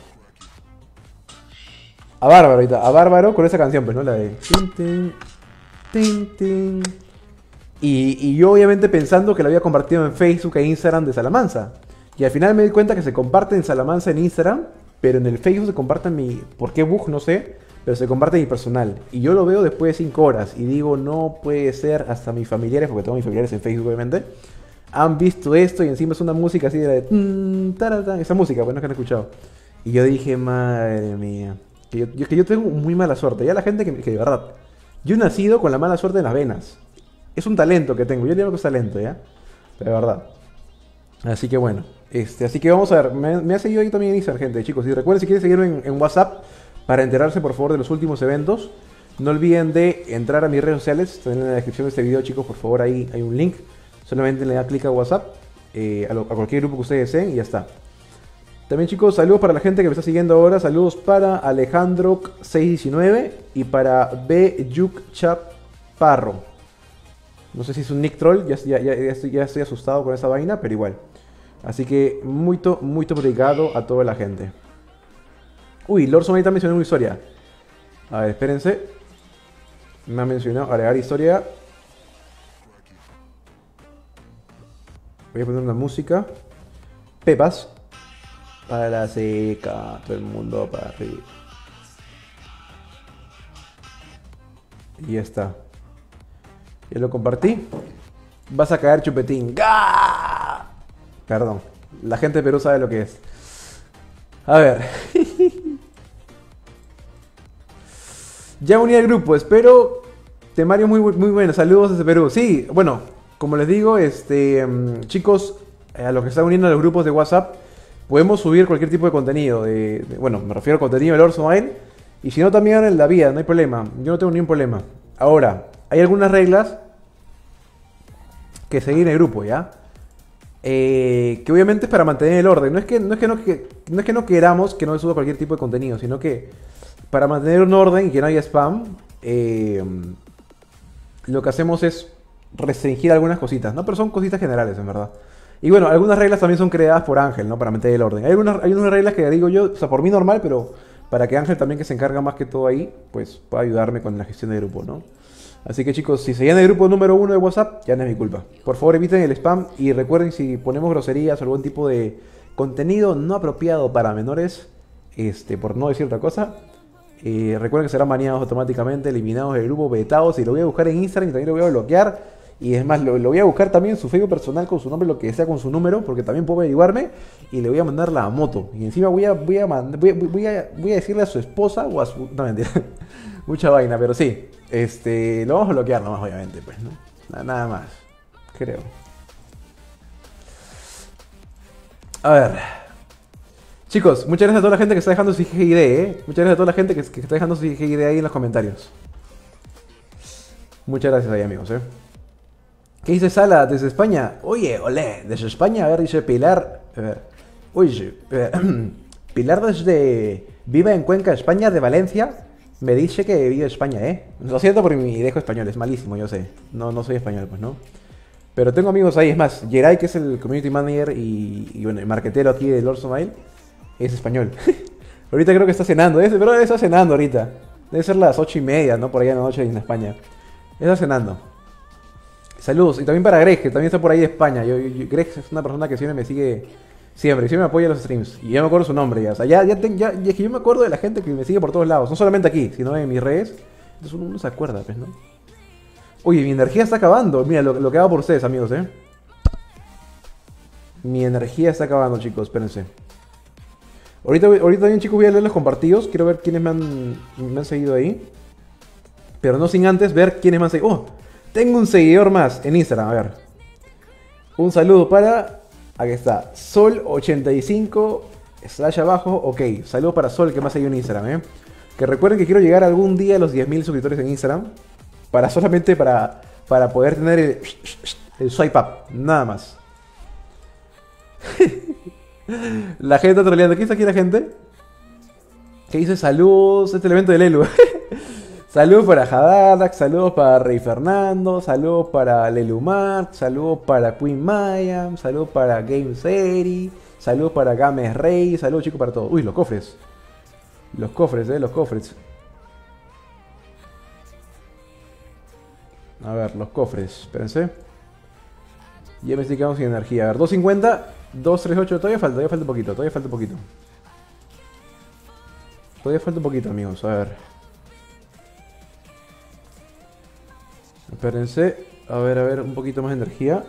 A Bárbaro, ahorita. A Bárbaro con esa canción, pues, ¿no? La de... Tin, tin. Y, y yo obviamente pensando que lo había compartido en Facebook e Instagram de Salamanza. Y al final me di cuenta que se comparte en Salamanza en Instagram, pero en el Facebook se comparte en mi... ¿Por qué bug? No sé. Pero se comparte en mi personal. Y yo lo veo después de cinco horas. Y digo, no puede ser. Hasta mis familiares, porque tengo mis familiares en Facebook obviamente, han visto esto y encima es una música así de... Esa música, bueno, que han escuchado. Y yo dije, madre mía. Que yo, yo, que yo tengo muy mala suerte. Ya la gente que, que de verdad... Yo he nacido con la mala suerte en las venas. Es un talento que tengo. Yo digo que es talento, ¿ya? Pero de verdad. Así que bueno. Este, así que vamos a ver, me, me ha seguido ahí también en Instagram, gente, chicos. Y recuerden, si quieren seguirme en, en WhatsApp para enterarse, por favor, de los últimos eventos. No olviden de entrar a mis redes sociales, están en la descripción de este video, chicos, por favor, ahí hay un link. Solamente le da clic a WhatsApp, eh, a, lo, a cualquier grupo que ustedes deseen y ya está. También, chicos, saludos para la gente que me está siguiendo ahora. Saludos para Alejandro seiscientos diecinueve y para B. Yuk Chaparro. No sé si es un nick troll, ya, ya, ya, ya, estoy, ya estoy asustado con esa vaina, pero igual. Así que, muy, muy obrigado a toda la gente. Uy, Lord ahí también mencionó una historia. A ver, espérense. Me ha mencionado agregar historia. Voy a poner una música. Pepas. Para la seca. Todo el mundo para arriba. Y ya está. Ya lo compartí. Vas a caer, chupetín. ¡Gah! Perdón. La gente de Perú sabe lo que es. A ver. Ya uní al grupo. Espero. Temario muy, muy bueno. Saludos desde Perú. Sí, bueno. Como les digo, este, chicos, a los que están uniendo a los grupos de WhatsApp, podemos subir cualquier tipo de contenido. De, de, bueno, me refiero al contenido del Lord Mobile. Y si no, también en la vida, no hay problema. Yo no tengo ningún problema. Ahora, hay algunas reglas que seguir en el grupo, ¿ya? Eh, que obviamente es para mantener el orden. No es que no, es que no, que, no es que no queramos que no se suba cualquier tipo de contenido, sino que para mantener un orden y que no haya spam, eh, lo que hacemos es restringir algunas cositas, ¿no? Pero son cositas generales, en verdad. Y bueno, algunas reglas también son creadas por Ángel, ¿no? Para mantener el orden. Hay algunas, hay unas reglas que digo yo, o sea, por mí normal, pero para que Ángel también, que se encarga más que todo ahí, pues pueda ayudarme con la gestión de grupo, ¿no? Así que, chicos, si se llena el grupo número uno de WhatsApp, ya no es mi culpa. Por favor, eviten el spam y recuerden, si ponemos groserías o algún tipo de contenido no apropiado para menores, este, por no decir otra cosa, eh, recuerden que serán baneados automáticamente, eliminados del grupo, vetados, y lo voy a buscar en Instagram y también lo voy a bloquear. Y es más, lo, lo voy a buscar también en su Facebook personal con su nombre, lo que sea, con su número, porque también puedo averiguarme, y le voy a mandar la moto. Y encima voy a, voy a, mand- voy a, voy a, voy a decirle a su esposa o a su... No, mentira. Mucha vaina, pero sí. Este, lo vamos a bloquear nomás, obviamente, pues, ¿no? Nada, nada más. Creo. A ver. Chicos, muchas gracias a toda la gente que está dejando su G I D, ¿eh? Muchas gracias a toda la gente que, que está dejando su G I D ahí en los comentarios. Muchas gracias ahí, amigos, ¿eh? ¿Qué dice Sala desde España? Oye, olé, desde España, a ver, dice Pilar. A ver, oye, eh, Pilar desde. Vive en Cuenca, España, de Valencia. Me dice que vive en España, ¿eh? Lo siento por mi dejo español, es malísimo, yo sé. No, no soy español, pues, ¿no? Pero tengo amigos ahí, es más, Geray, que es el community manager y, y bueno, el marquetero aquí de Lord Mobile, es español. Ahorita creo que está cenando, ¿eh? Pero está cenando ahorita. Debe ser las ocho y media, ¿no? Por allá en la noche en España. Está cenando. Saludos, y también para Greg, que también está por ahí de España. Yo, yo- yo- Greg es una persona que siempre me sigue, siempre, siempre me apoya en los streams. Y ya me acuerdo su nombre ya. O sea, ya, ya, ten- ya- ya es que yo me acuerdo de la gente que me sigue por todos lados. No solamente aquí, sino en mis redes. Entonces uno no se acuerda, pues, ¿no? Oye, mi energía está acabando. Mira, lo, lo que hago por ustedes, amigos, ¿eh? Mi energía está acabando, chicos, espérense. Ahorita, voy- ahorita bien, chicos, voy a leer los compartidos. Quiero ver quiénes me han, me han seguido ahí. Pero no sin antes ver quiénes me han seguido. ¡Oh! Tengo un seguidor más en Instagram, a ver. Un saludo para... Aquí está. Sol ochenta y cinco slash abajo. Ok, saludos para Sol, que me ha seguido en Instagram, ¿eh? Que recuerden que quiero llegar algún día a los diez mil suscriptores en Instagram. Para solamente para, para poder tener el, el swipe up. Nada más. La gente está troleando. ¿Qué está aquí la gente? Que dice saludos. Este es el evento del Elu. Saludos para Hadadak, saludos para Rey Fernando, saludos para Lelumar, saludos para Queen Maya, saludos para Game Seri, saludos para Games Rey, saludos, chicos, para todos. Uy, los cofres. Los cofres, eh, los cofres. A ver, los cofres, espérense. Ya me estoy quedando sin energía. A ver, doscientos cincuenta, doscientos treinta y ocho, todavía falta, todavía falta un poquito, todavía falta un poquito. Todavía falta un poquito, amigos, a ver. Espérense, a ver, a ver, un poquito más de energía.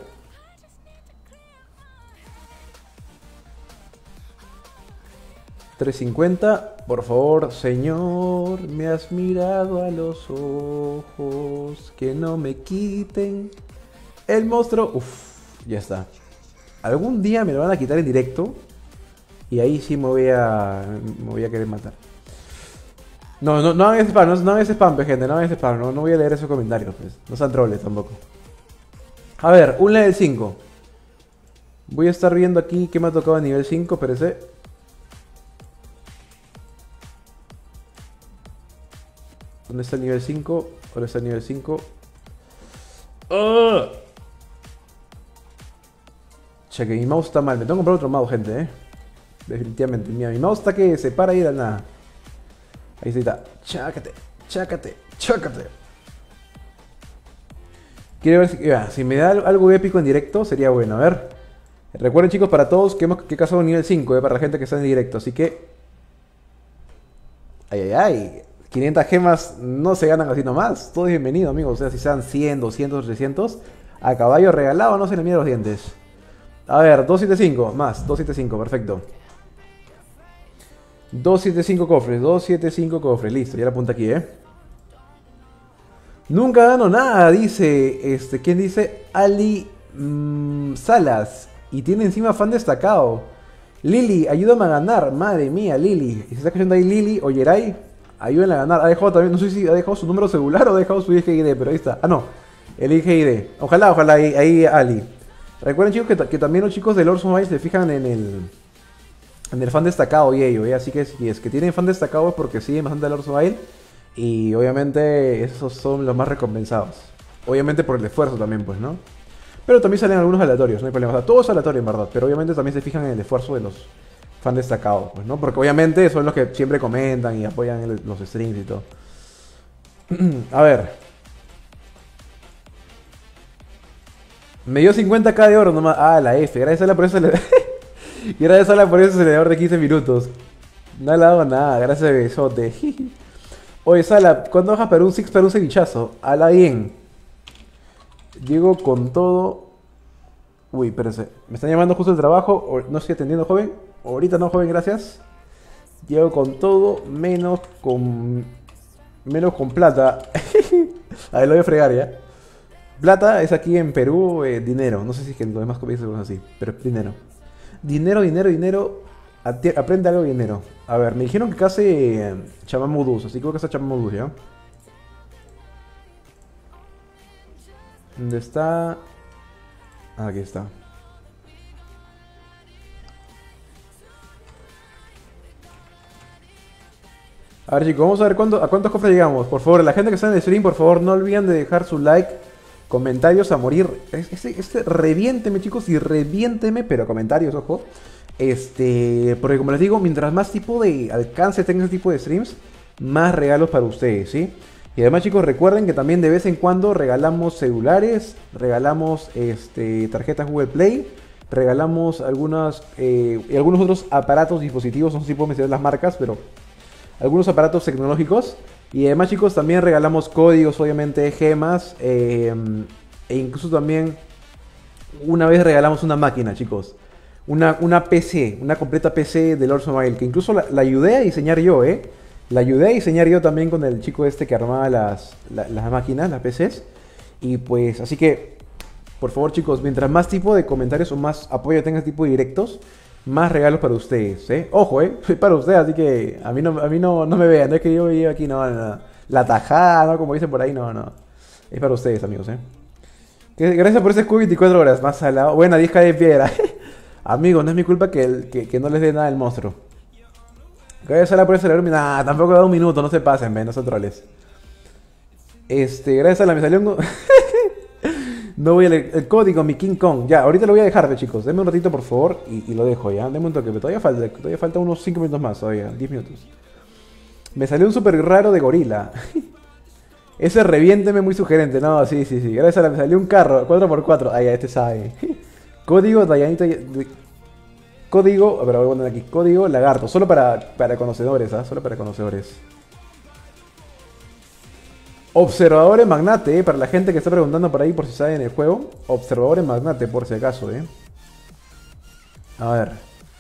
trescientos cincuenta, por favor, señor, me has mirado a los ojos, que no me quiten el monstruo. Uf, ya está. Algún día me lo van a quitar en directo. Y ahí sí me voy a. Me voy a querer matar. No, no, no hagan ese spam, no, no hagan ese spam, gente, no hagan ese spam, no, no voy a leer esos comentarios, pues. No sean troles tampoco. A ver, un level cinco. Voy a estar viendo aquí qué me ha tocado a nivel cinco, espérese. ¿Dónde está el nivel cinco? ¿Dónde está el nivel cinco? ¡Oh! Che, que mi mouse está mal. Me tengo que comprar otro mouse, gente, eh. Definitivamente. Mira, mi mouse está que se para ahí de la nada. Ahí está. Chácate, chácate, chácate. Quiero ver si, ya, si me da algo épico en directo, sería bueno. A ver. Recuerden, chicos, para todos que hemos que he casado nivel cinco, eh, para la gente que está en directo. Así que... Ay, ay, ay. quinientas gemas no se ganan así nomás. Todo es bienvenido, amigos. O sea, si sean cien, doscientos, trescientos. A caballo regalado, no se le miden los dientes. A ver, doscientos setenta y cinco. Más, doscientos setenta y cinco, perfecto. doscientos setenta y cinco cofres, doscientos setenta y cinco cofres. Listo, ya la apunta aquí, eh. Nunca gano nada, dice. Este, ¿quién dice? Ali mmm, Salas. Y tiene encima fan destacado. Lili, ayúdame a ganar. Madre mía, Lili. Y se está escuchando ahí Lili o Yeray. Ayúdenle a ganar. Ha dejado también, no sé si ha dejado su número celular o ha dejado su I G I D, pero ahí está. Ah, no. El I G I D. Ojalá, ojalá, ahí, ahí Ali. Recuerden, chicos, que, que también los chicos de Lords Mobile se fijan en el... En el fan destacado y ello, ¿eh? Así que si es que tienen fan destacado es porque siguen bastante a Lords Mobile. Y obviamente esos son los más recompensados. Obviamente por el esfuerzo también, pues, ¿no? Pero también salen algunos aleatorios, no hay problema. O sea, todo es aleatorio en verdad, pero obviamente también se fijan en el esfuerzo de los fan destacados, pues, ¿no? Porque obviamente son los que siempre comentan y apoyan el, los streams y todo. A ver. Me dio cincuenta k de oro nomás. Ah, la F. Gracias a la por eso le... Gracias a la por ese acelerador de quince minutos. No le ha dado nada, gracias a besote. Oye, Sala, ¿cuándo bajas para un six para un cevichazo? Ala bien. Llego con todo. Uy, espérense. Me están llamando justo el trabajo. No estoy atendiendo, joven. Ahorita no, joven, gracias. Llego con todo, menos con. Menos con plata. A ver, lo voy a fregar ya. Plata es aquí en Perú, eh, dinero. No sé si es que en los demás países son así, pero es dinero. Dinero, dinero, dinero. Aprende algo de dinero. A ver, me dijeron que case eh, chamán modus, así que voy a casar chamán modus, ¿ya? ¿Dónde está? Ah, aquí está. A ver, chicos, vamos a ver cuánto, a cuántos cofres llegamos. Por favor, la gente que está en el stream, por favor, no olviden de dejar su like, comentarios a morir. Este, este, reviénteme, chicos, y reviénteme, pero comentarios, ojo. Este, porque como les digo, mientras más tipo de alcance tenga este tipo de streams, más regalos para ustedes, ¿sí? Y además, chicos, recuerden que también de vez en cuando regalamos celulares, regalamos este, tarjetas Google Play, regalamos algunas, eh, y algunos otros aparatos, dispositivos, no sé si puedo mencionar las marcas, pero algunos aparatos tecnológicos. Y además, chicos, también regalamos códigos, obviamente, gemas, eh, e incluso también una vez regalamos una máquina, chicos. Una, una P C, una completa P C de Lords Mobile, que incluso la, la ayudé a diseñar yo, ¿eh? La ayudé a diseñar yo también con el chico este que armaba las, la, las máquinas, las P Cs. Y pues, así que, por favor, chicos, mientras más tipo de comentarios o más apoyo tenga este tipo de directos, más regalos para ustedes, ¿eh? Ojo, ¿eh? Soy para ustedes, así que a mí no, a mí no, no me vean, no es que yo vivo aquí, no, no, no. La tajada, ¿no? Como dicen por ahí, no, no. Es para ustedes, amigos, ¿eh? Gracias por ese Q veinticuatro horas, más salado. Buena, diez k de piedra. Amigos, no es mi culpa que, el, que, que no les dé nada el monstruo. Gracias a la por ese celular. Nah, tampoco da un minuto, no se pasen, ven, no son troles. Este, gracias a la me salió un... No voy a leer el código, mi King Kong. Ya, ahorita lo voy a dejar, chicos. Denme un ratito, por favor, y, y lo dejo ya. Denme un toque, pero todavía falta, todavía falta unos cinco minutos más, todavía, diez minutos. Me salió un súper raro de gorila. Ese reviénteme muy sugerente. No, sí, sí, sí. Gracias a la me salió un carro, cuatro por cuatro. Ah, ya, este sabe. Código Dayanita. Código. A ver, voy a poner aquí. Código lagarto. Solo para, para conocedores, ¿ah? ¿eh? Solo para conocedores. Observadores magnate, ¿eh? Para la gente que está preguntando por ahí por si sabe en el juego. Observadores magnate, por si acaso, ¿eh? A ver.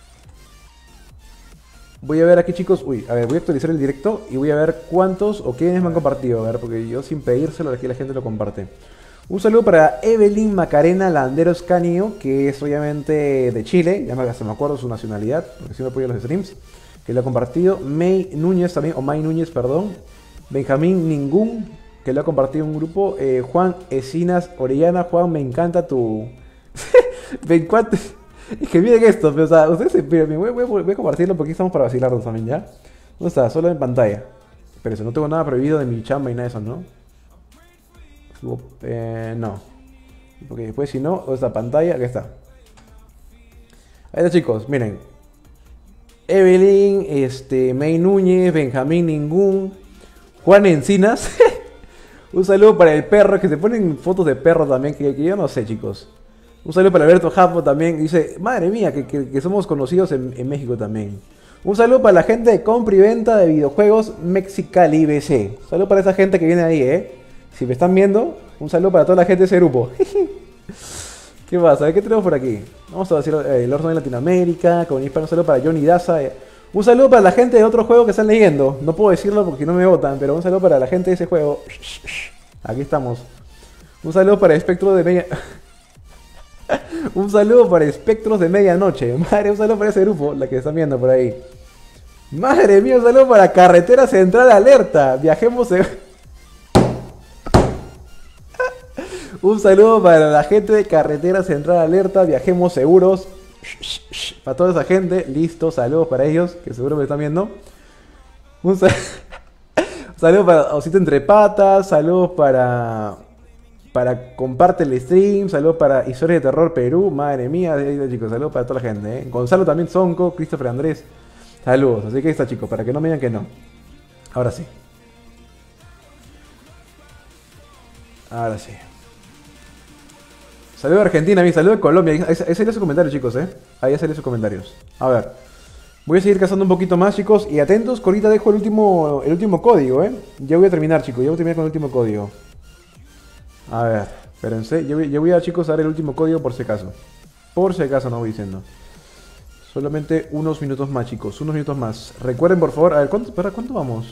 Voy a ver aquí, chicos. Uy, a ver, voy a actualizar el directo y voy a ver cuántos o quiénes me han compartido. A ver, porque yo sin pedírselo aquí la gente lo comparte. Un saludo para Evelyn Macarena Landeros Canio, que es obviamente de Chile, ya me, se me acuerdo su nacionalidad, porque siempre apoya los streams, que lo ha compartido. May Núñez también, o May Núñez, perdón. Benjamín Ningún, que lo ha compartido en un grupo. Eh, Juan Esinas Orellana, Juan, me encanta tu... me encanta... Es que miren esto, pero, o sea, ustedes se... Miren, voy, voy, voy a compartirlo porque estamos para vacilarnos también, ¿ya? ¿Dónde está? Solo en pantalla. Pero eso, no tengo nada prohibido de mi chamba y nada de eso, ¿no? Eh, no. Porque después si no, esta pantalla, aquí está. Ahí está, chicos, miren. Evelyn, este, May Núñez, Benjamín Ningún, Juan Encinas. Un saludo para el perro, que se ponen fotos de perro también, que, que yo no sé, chicos. Un saludo para Alberto Japo también. Dice, madre mía, que, que, que somos conocidos en, en México también. Un saludo para la gente de compra y venta de videojuegos Mexicali B C. Un saludo para esa gente que viene ahí, eh. Si me están viendo, un saludo para toda la gente de ese grupo. ¿Qué pasa? A ver, ¿qué tenemos por aquí? Vamos a decir eh, el orden de Latinoamérica. Con un saludo para Johnny Daza. Eh. Un saludo para la gente de otro juego que están leyendo. No puedo decirlo porque no me votan, pero un saludo para la gente de ese juego. Aquí estamos. Un saludo para Espectro de Media... un saludo para Espectros de Medianoche. Madre, un saludo para ese grupo, la que están viendo por ahí. Madre mía, un saludo para Carretera Central Alerta. Viajemos... En... Un saludo para la gente de Carretera Central Alerta, viajemos seguros. Para toda esa gente, listo, saludos para ellos, que seguro me están viendo. Un, sal... un saludo para Osito Entre Patas, saludos para... Para Comparte el Stream, saludos para Historias de Terror Perú, madre mía, chicos, saludos para toda la gente. ¿eh? Gonzalo también, Sonco, Christopher Andrés, saludos, así que ahí está, chicos, para que no me digan que no. Ahora sí. Ahora sí. Saludos de Argentina, mi saludo de Colombia. Ahí salió su comentario, chicos, eh. Ahí salió sus comentarios. A ver. Voy a seguir cazando un poquito más, chicos. Y atentos, que ahorita dejo el último, el último código, eh. Ya voy a terminar, chicos. Ya voy a terminar con el último código. A ver, espérense. Yo voy, yo voy a, chicos, a dar el último código por si acaso. Por si acaso, no voy diciendo. Solamente unos minutos más, chicos. Unos minutos más. Recuerden, por favor. A ver, ¿cuánto, ¿para cuánto vamos?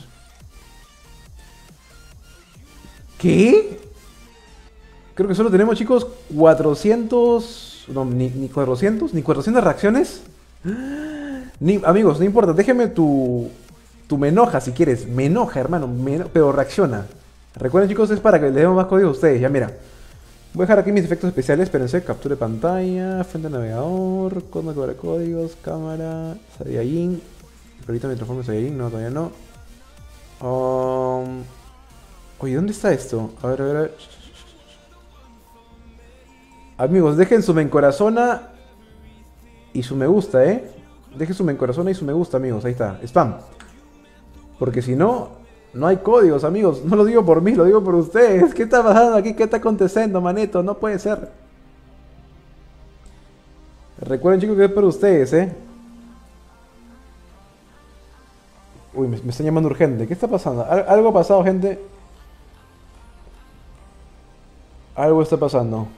¿Qué? Creo que solo tenemos, chicos, cuatrocientos... No, ni, ni cuatrocientos, ni cuatrocientas reacciones. Ni, amigos, no importa, déjeme tu... Tu me enoja si quieres. Me enoja, hermano, me eno... pero reacciona. Recuerden, chicos, es para que les demos más código a ustedes. Ya, mira. Voy a dejar aquí mis efectos especiales. Espérense, captura de pantalla, frente al navegador, código de códigos, cámara, Saiyajin. Ahorita me transformo en Saiyajin, no, todavía no. Um... Oye, ¿dónde está esto? A ver, a ver, a ver. Amigos, dejen su me encorazona y su me gusta, ¿eh? Dejen su me encorazona y su me gusta, amigos. Ahí está, spam. Porque si no, no hay códigos, amigos. No lo digo por mí, lo digo por ustedes. ¿Qué está pasando aquí? ¿Qué está aconteciendo, manito? No puede ser. Recuerden, chicos, que es por ustedes, ¿eh? Uy, me, me están llamando urgente. ¿Qué está pasando? ¿Al- ¿Algo ha pasado, gente? Algo está pasando.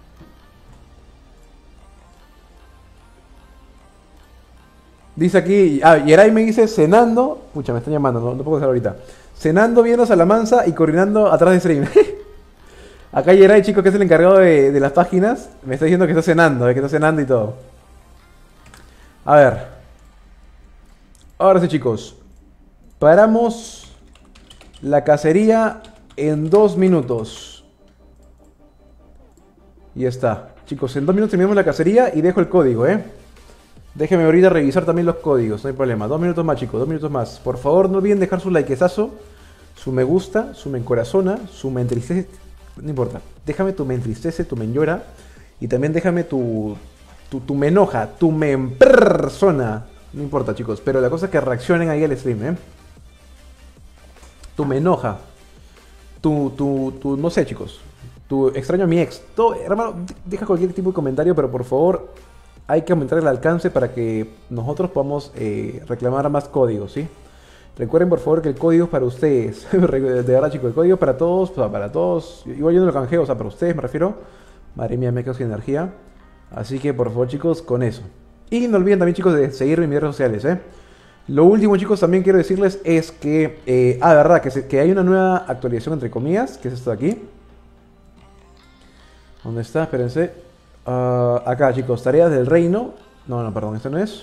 Dice aquí, ah, Yeray me dice cenando. Pucha, me están llamando, no, no puedo dejar ahorita. Cenando, viendo a la mansa y coordinando atrás de stream. Acá Yeray, chicos, que es el encargado de, de las páginas, me está diciendo que está cenando, eh, que está cenando y todo. A ver. Ahora sí, chicos. Paramos la cacería en dos minutos. Y ya está. Chicos, en dos minutos terminamos la cacería y dejo el código, ¿eh? Déjenme ahorita revisar también los códigos, no hay problema. Dos minutos más, chicos, dos minutos más. Por favor, no olviden dejar su likezazo, su me gusta, su me encorazona, su me entristece. No importa. Déjame tu me entristece, tu me llora. Y también déjame tu, tu, tu me enoja, tu me persona. No importa, chicos. Pero la cosa es que reaccionen ahí al stream, ¿eh? Tu me enoja. Tu, tu, tu, no sé, chicos. Tu extraño a mi ex. Todo, hermano, deja cualquier tipo de comentario, pero por favor, hay que aumentar el alcance para que nosotros podamos eh, reclamar más códigos, ¿sí? Recuerden, por favor, que el código es para ustedes. De verdad, chicos, el código es para todos, para todos. Igual yo no lo canjeo, o sea, para ustedes me refiero. Madre mía, me quedo sin energía. Así que, por favor, chicos, con eso. Y no olviden también, chicos, de seguirme en mis redes sociales, ¿eh? Lo último, chicos, también quiero decirles es que... Eh, ah, verdad, que, se, que hay una nueva actualización, entre comillas, que es esto de aquí. ¿Dónde está? Espérense. Ah, acá, chicos, tareas del reino. No, no, perdón, esto no es.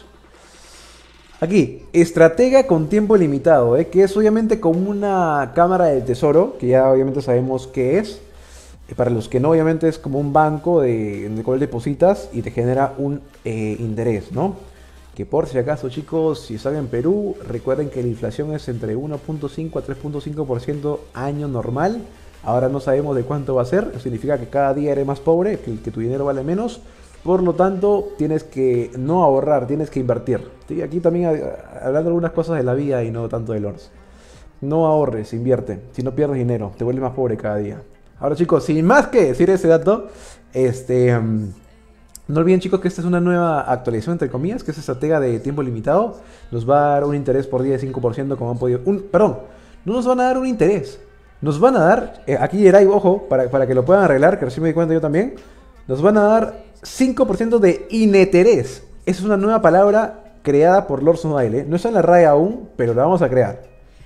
Aquí, estratega con tiempo limitado, ¿eh? Que es obviamente como una cámara del tesoro, que ya obviamente sabemos qué es. Eh, Para los que no, obviamente es como un banco de, en el cual depositas y te genera un eh, interés, ¿no? Que por si acaso, chicos, si están en Perú, recuerden que la inflación es entre uno punto cinco a tres punto cinco por ciento año normal. Ahora no sabemos de cuánto va a ser. Eso significa que cada día eres más pobre, que, que tu dinero vale menos. Por lo tanto, tienes que no ahorrar, tienes que invertir. ¿Sí? Aquí también a- hablando de algunas cosas de la vida y no tanto de Lords. No ahorres, invierte. Si no pierdes dinero, te vuelves más pobre cada día. Ahora, chicos, sin más que decir ese dato, este... mm, no olviden, chicos, que esta es una nueva actualización, entre comillas, que es estratega de tiempo limitado. Nos va a dar un interés por día de cinco por ciento, como han podido... Un, perdón, no nos van a dar un interés. Nos van a dar, eh, aquí Eray, ojo, para, para que lo puedan arreglar, que recién me di cuenta yo también. Nos van a dar cinco por ciento de ineterés. Esa es una nueva palabra creada por Lord Sunaile. No está en la R A E aún, pero la vamos a crear.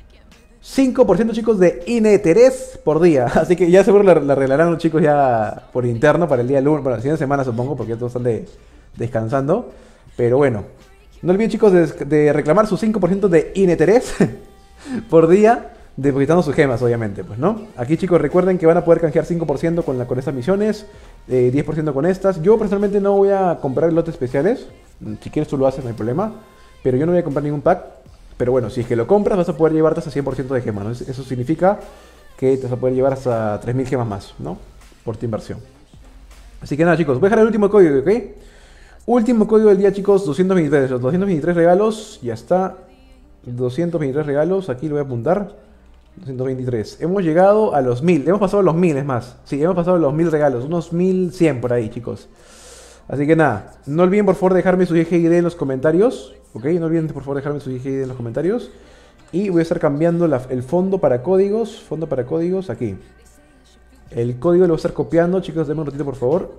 cinco por ciento, chicos, de ineterés por día. Así que ya seguro la, la arreglarán los chicos ya por interno para el día lunes, para la siguiente semana supongo, porque ya todos están de- descansando. Pero bueno, no olviden, chicos, de, de reclamar su cinco por ciento de ineterés por día, depositando sus gemas, obviamente, pues, ¿no? Aquí, chicos, recuerden que van a poder canjear cinco por ciento con, la, con estas misiones, eh, diez por ciento con estas. Yo personalmente no voy a comprar lotes especiales. Si quieres tú lo haces, no hay problema. Pero yo no voy a comprar ningún pack. Pero bueno, si es que lo compras vas a poder llevarte hasta cien por ciento de gemas, ¿no? Eso significa que te vas a poder llevar hasta tres mil gemas más, ¿no? Por tu inversión. Así que nada, chicos, voy a dejar el último código, ¿ok? Último código del día, chicos, doscientos veintitrés. Los doscientos veintitrés regalos, ya está. doscientos veintitrés regalos, aquí lo voy a apuntar. doscientos veintitrés. Hemos llegado a los mil. Hemos pasado los mil, es más. Sí, hemos pasado los mil regalos. Unos mil cien por ahí, chicos. Así que nada, no olviden por favor dejarme su I G I D en los comentarios. Ok, no olviden por favor dejarme su I G I D en los comentarios. Y voy a estar cambiando la- el fondo para códigos. Fondo para códigos, aquí. El código lo voy a estar copiando, chicos, denme un ratito por favor.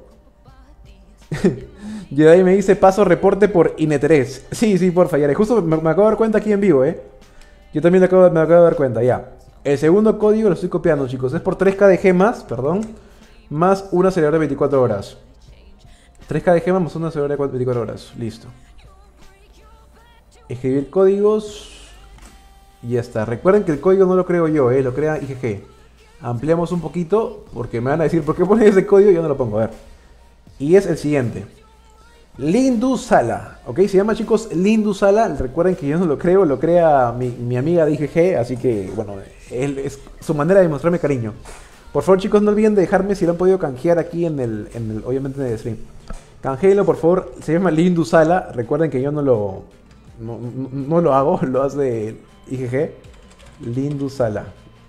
Jedi me dice paso reporte por ineterés. Sí, sí, por fallar. Justo me, me acabo de dar cuenta aquí en vivo, eh. Yo también me acabo, me acabo de dar cuenta, ya. El segundo código lo estoy copiando, chicos. Es por tres K de gemas, perdón. Más una aceleradora de veinticuatro horas. tres K de gemas más una aceleradora de veinticuatro horas. Listo. Escribir códigos. Y ya está. Recuerden que el código no lo creo yo, eh. Lo crea I G G. Ampliamos un poquito. Porque me van a decir por qué pones ese código y yo no lo pongo. A ver. Y es el siguiente. Lindu Sala, ¿ok? Se llama, chicos, Lindu Sala. Recuerden que yo no lo creo, lo crea mi, mi amiga de I G G, así que, bueno, él, es su manera de mostrarme cariño. Por favor, chicos, no olviden de dejarme si lo han podido canjear aquí en el, en el obviamente en el stream. Canjéelo, por favor. Se llama Lindu Sala. Recuerden que yo no lo, no, no- no lo hago, lo hace I G G. Lindu Sala.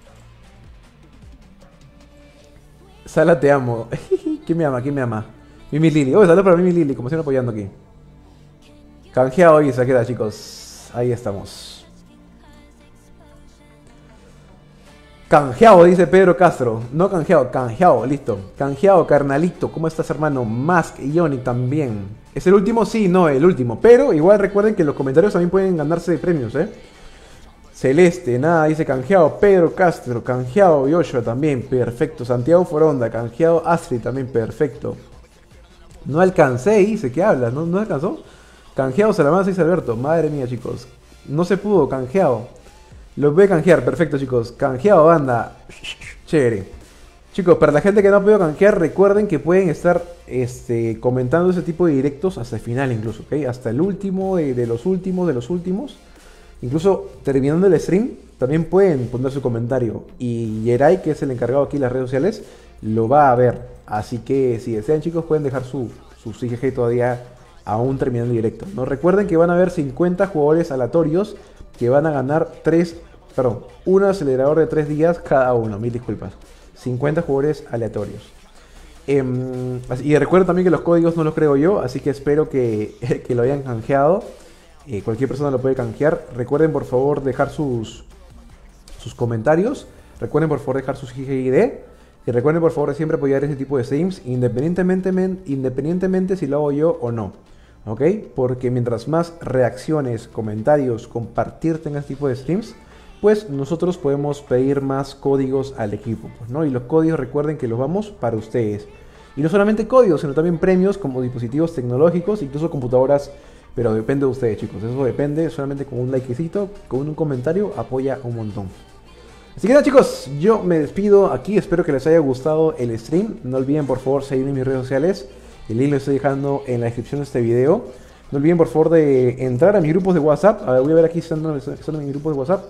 Sala, te amo. ¿Quién me ama? ¿Quién me ama? Mimi Lili. Oh, saludos para Mimi Lili, como siempre apoyando aquí. Canjeado y se queda, chicos. Ahí estamos. Canjeado, dice Pedro Castro. No canjeado, canjeado, listo. Canjeado, carnalito. ¿Cómo estás, hermano? Mask y Johnny también. ¿Es el último? Sí, no, el último. Pero igual recuerden que en los comentarios también pueden ganarse premios, ¿eh? Celeste, nada, dice canjeado. Pedro Castro, canjeado. Joshua también, perfecto. Santiago Foronda, canjeado. Astrid también, perfecto. No alcancé, dice, ¿qué hablas? ¿No, no alcanzó? Canjeado Salamanca, dice Alberto. Madre mía, chicos. No se pudo, canjeado. Lo voy a canjear, perfecto, chicos. Canjeado, banda. Chévere. Chicos, para la gente que no ha podido canjear, recuerden que pueden estar este, comentando ese tipo de directos hasta el final incluso, ¿ok? Hasta el último, de, de los últimos, de los últimos. Incluso terminando el stream, también pueden poner su comentario. Y Yeray, que es el encargado aquí en las redes sociales, lo va a ver. Así que si desean, chicos, pueden dejar su, su I G G todavía aún terminando el directo, ¿no? Recuerden que van a haber cincuenta jugadores aleatorios que van a ganar tres, perdón, un acelerador de tres días cada uno. Mil disculpas. cincuenta jugadores aleatorios. Em, así- y recuerden también que los códigos no los creo yo, así que espero que, que lo hayan canjeado. Eh, cualquier persona lo puede canjear. Recuerden por favor dejar sus, sus comentarios. Recuerden por favor dejar sus I G I D. Y recuerden por favor siempre apoyar ese tipo de streams, independientemente, independientemente si lo hago yo o no. ¿Ok? Porque mientras más reacciones, comentarios, compartir tenga este tipo de streams, pues nosotros podemos pedir más códigos al equipo, pues, ¿no? Y los códigos recuerden que los vamos para ustedes. Y no solamente códigos, sino también premios como dispositivos tecnológicos, incluso computadoras. Pero depende de ustedes, chicos. Eso depende. Solamente con un likecito, con un comentario, apoya un montón. Así que nada, chicos, yo me despido aquí. Espero que les haya gustado el stream. No olviden, por favor, seguirme en mis redes sociales. El link lo estoy dejando en la descripción de este video. No olviden, por favor, de entrar a mis grupos de WhatsApp. A ver, voy a ver aquí si están, están en mis grupos de WhatsApp.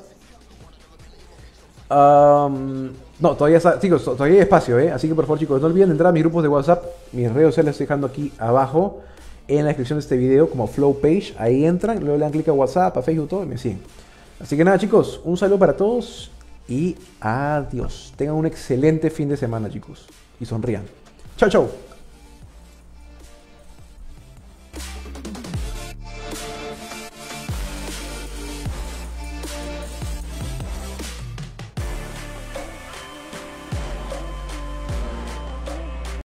Um, no, todavía está, chicos, todavía hay espacio, ¿eh? Así que, por favor, chicos, no olviden de entrar a mis grupos de WhatsApp. Mis redes sociales las estoy dejando aquí abajo en la descripción de este video como Flow Page. Ahí entran, luego le dan clic a WhatsApp, a Facebook, todo y me siguen. Así que nada, chicos, un saludo para todos y adiós. Tengan un excelente fin de semana, chicos, y sonrían. Chao, chao.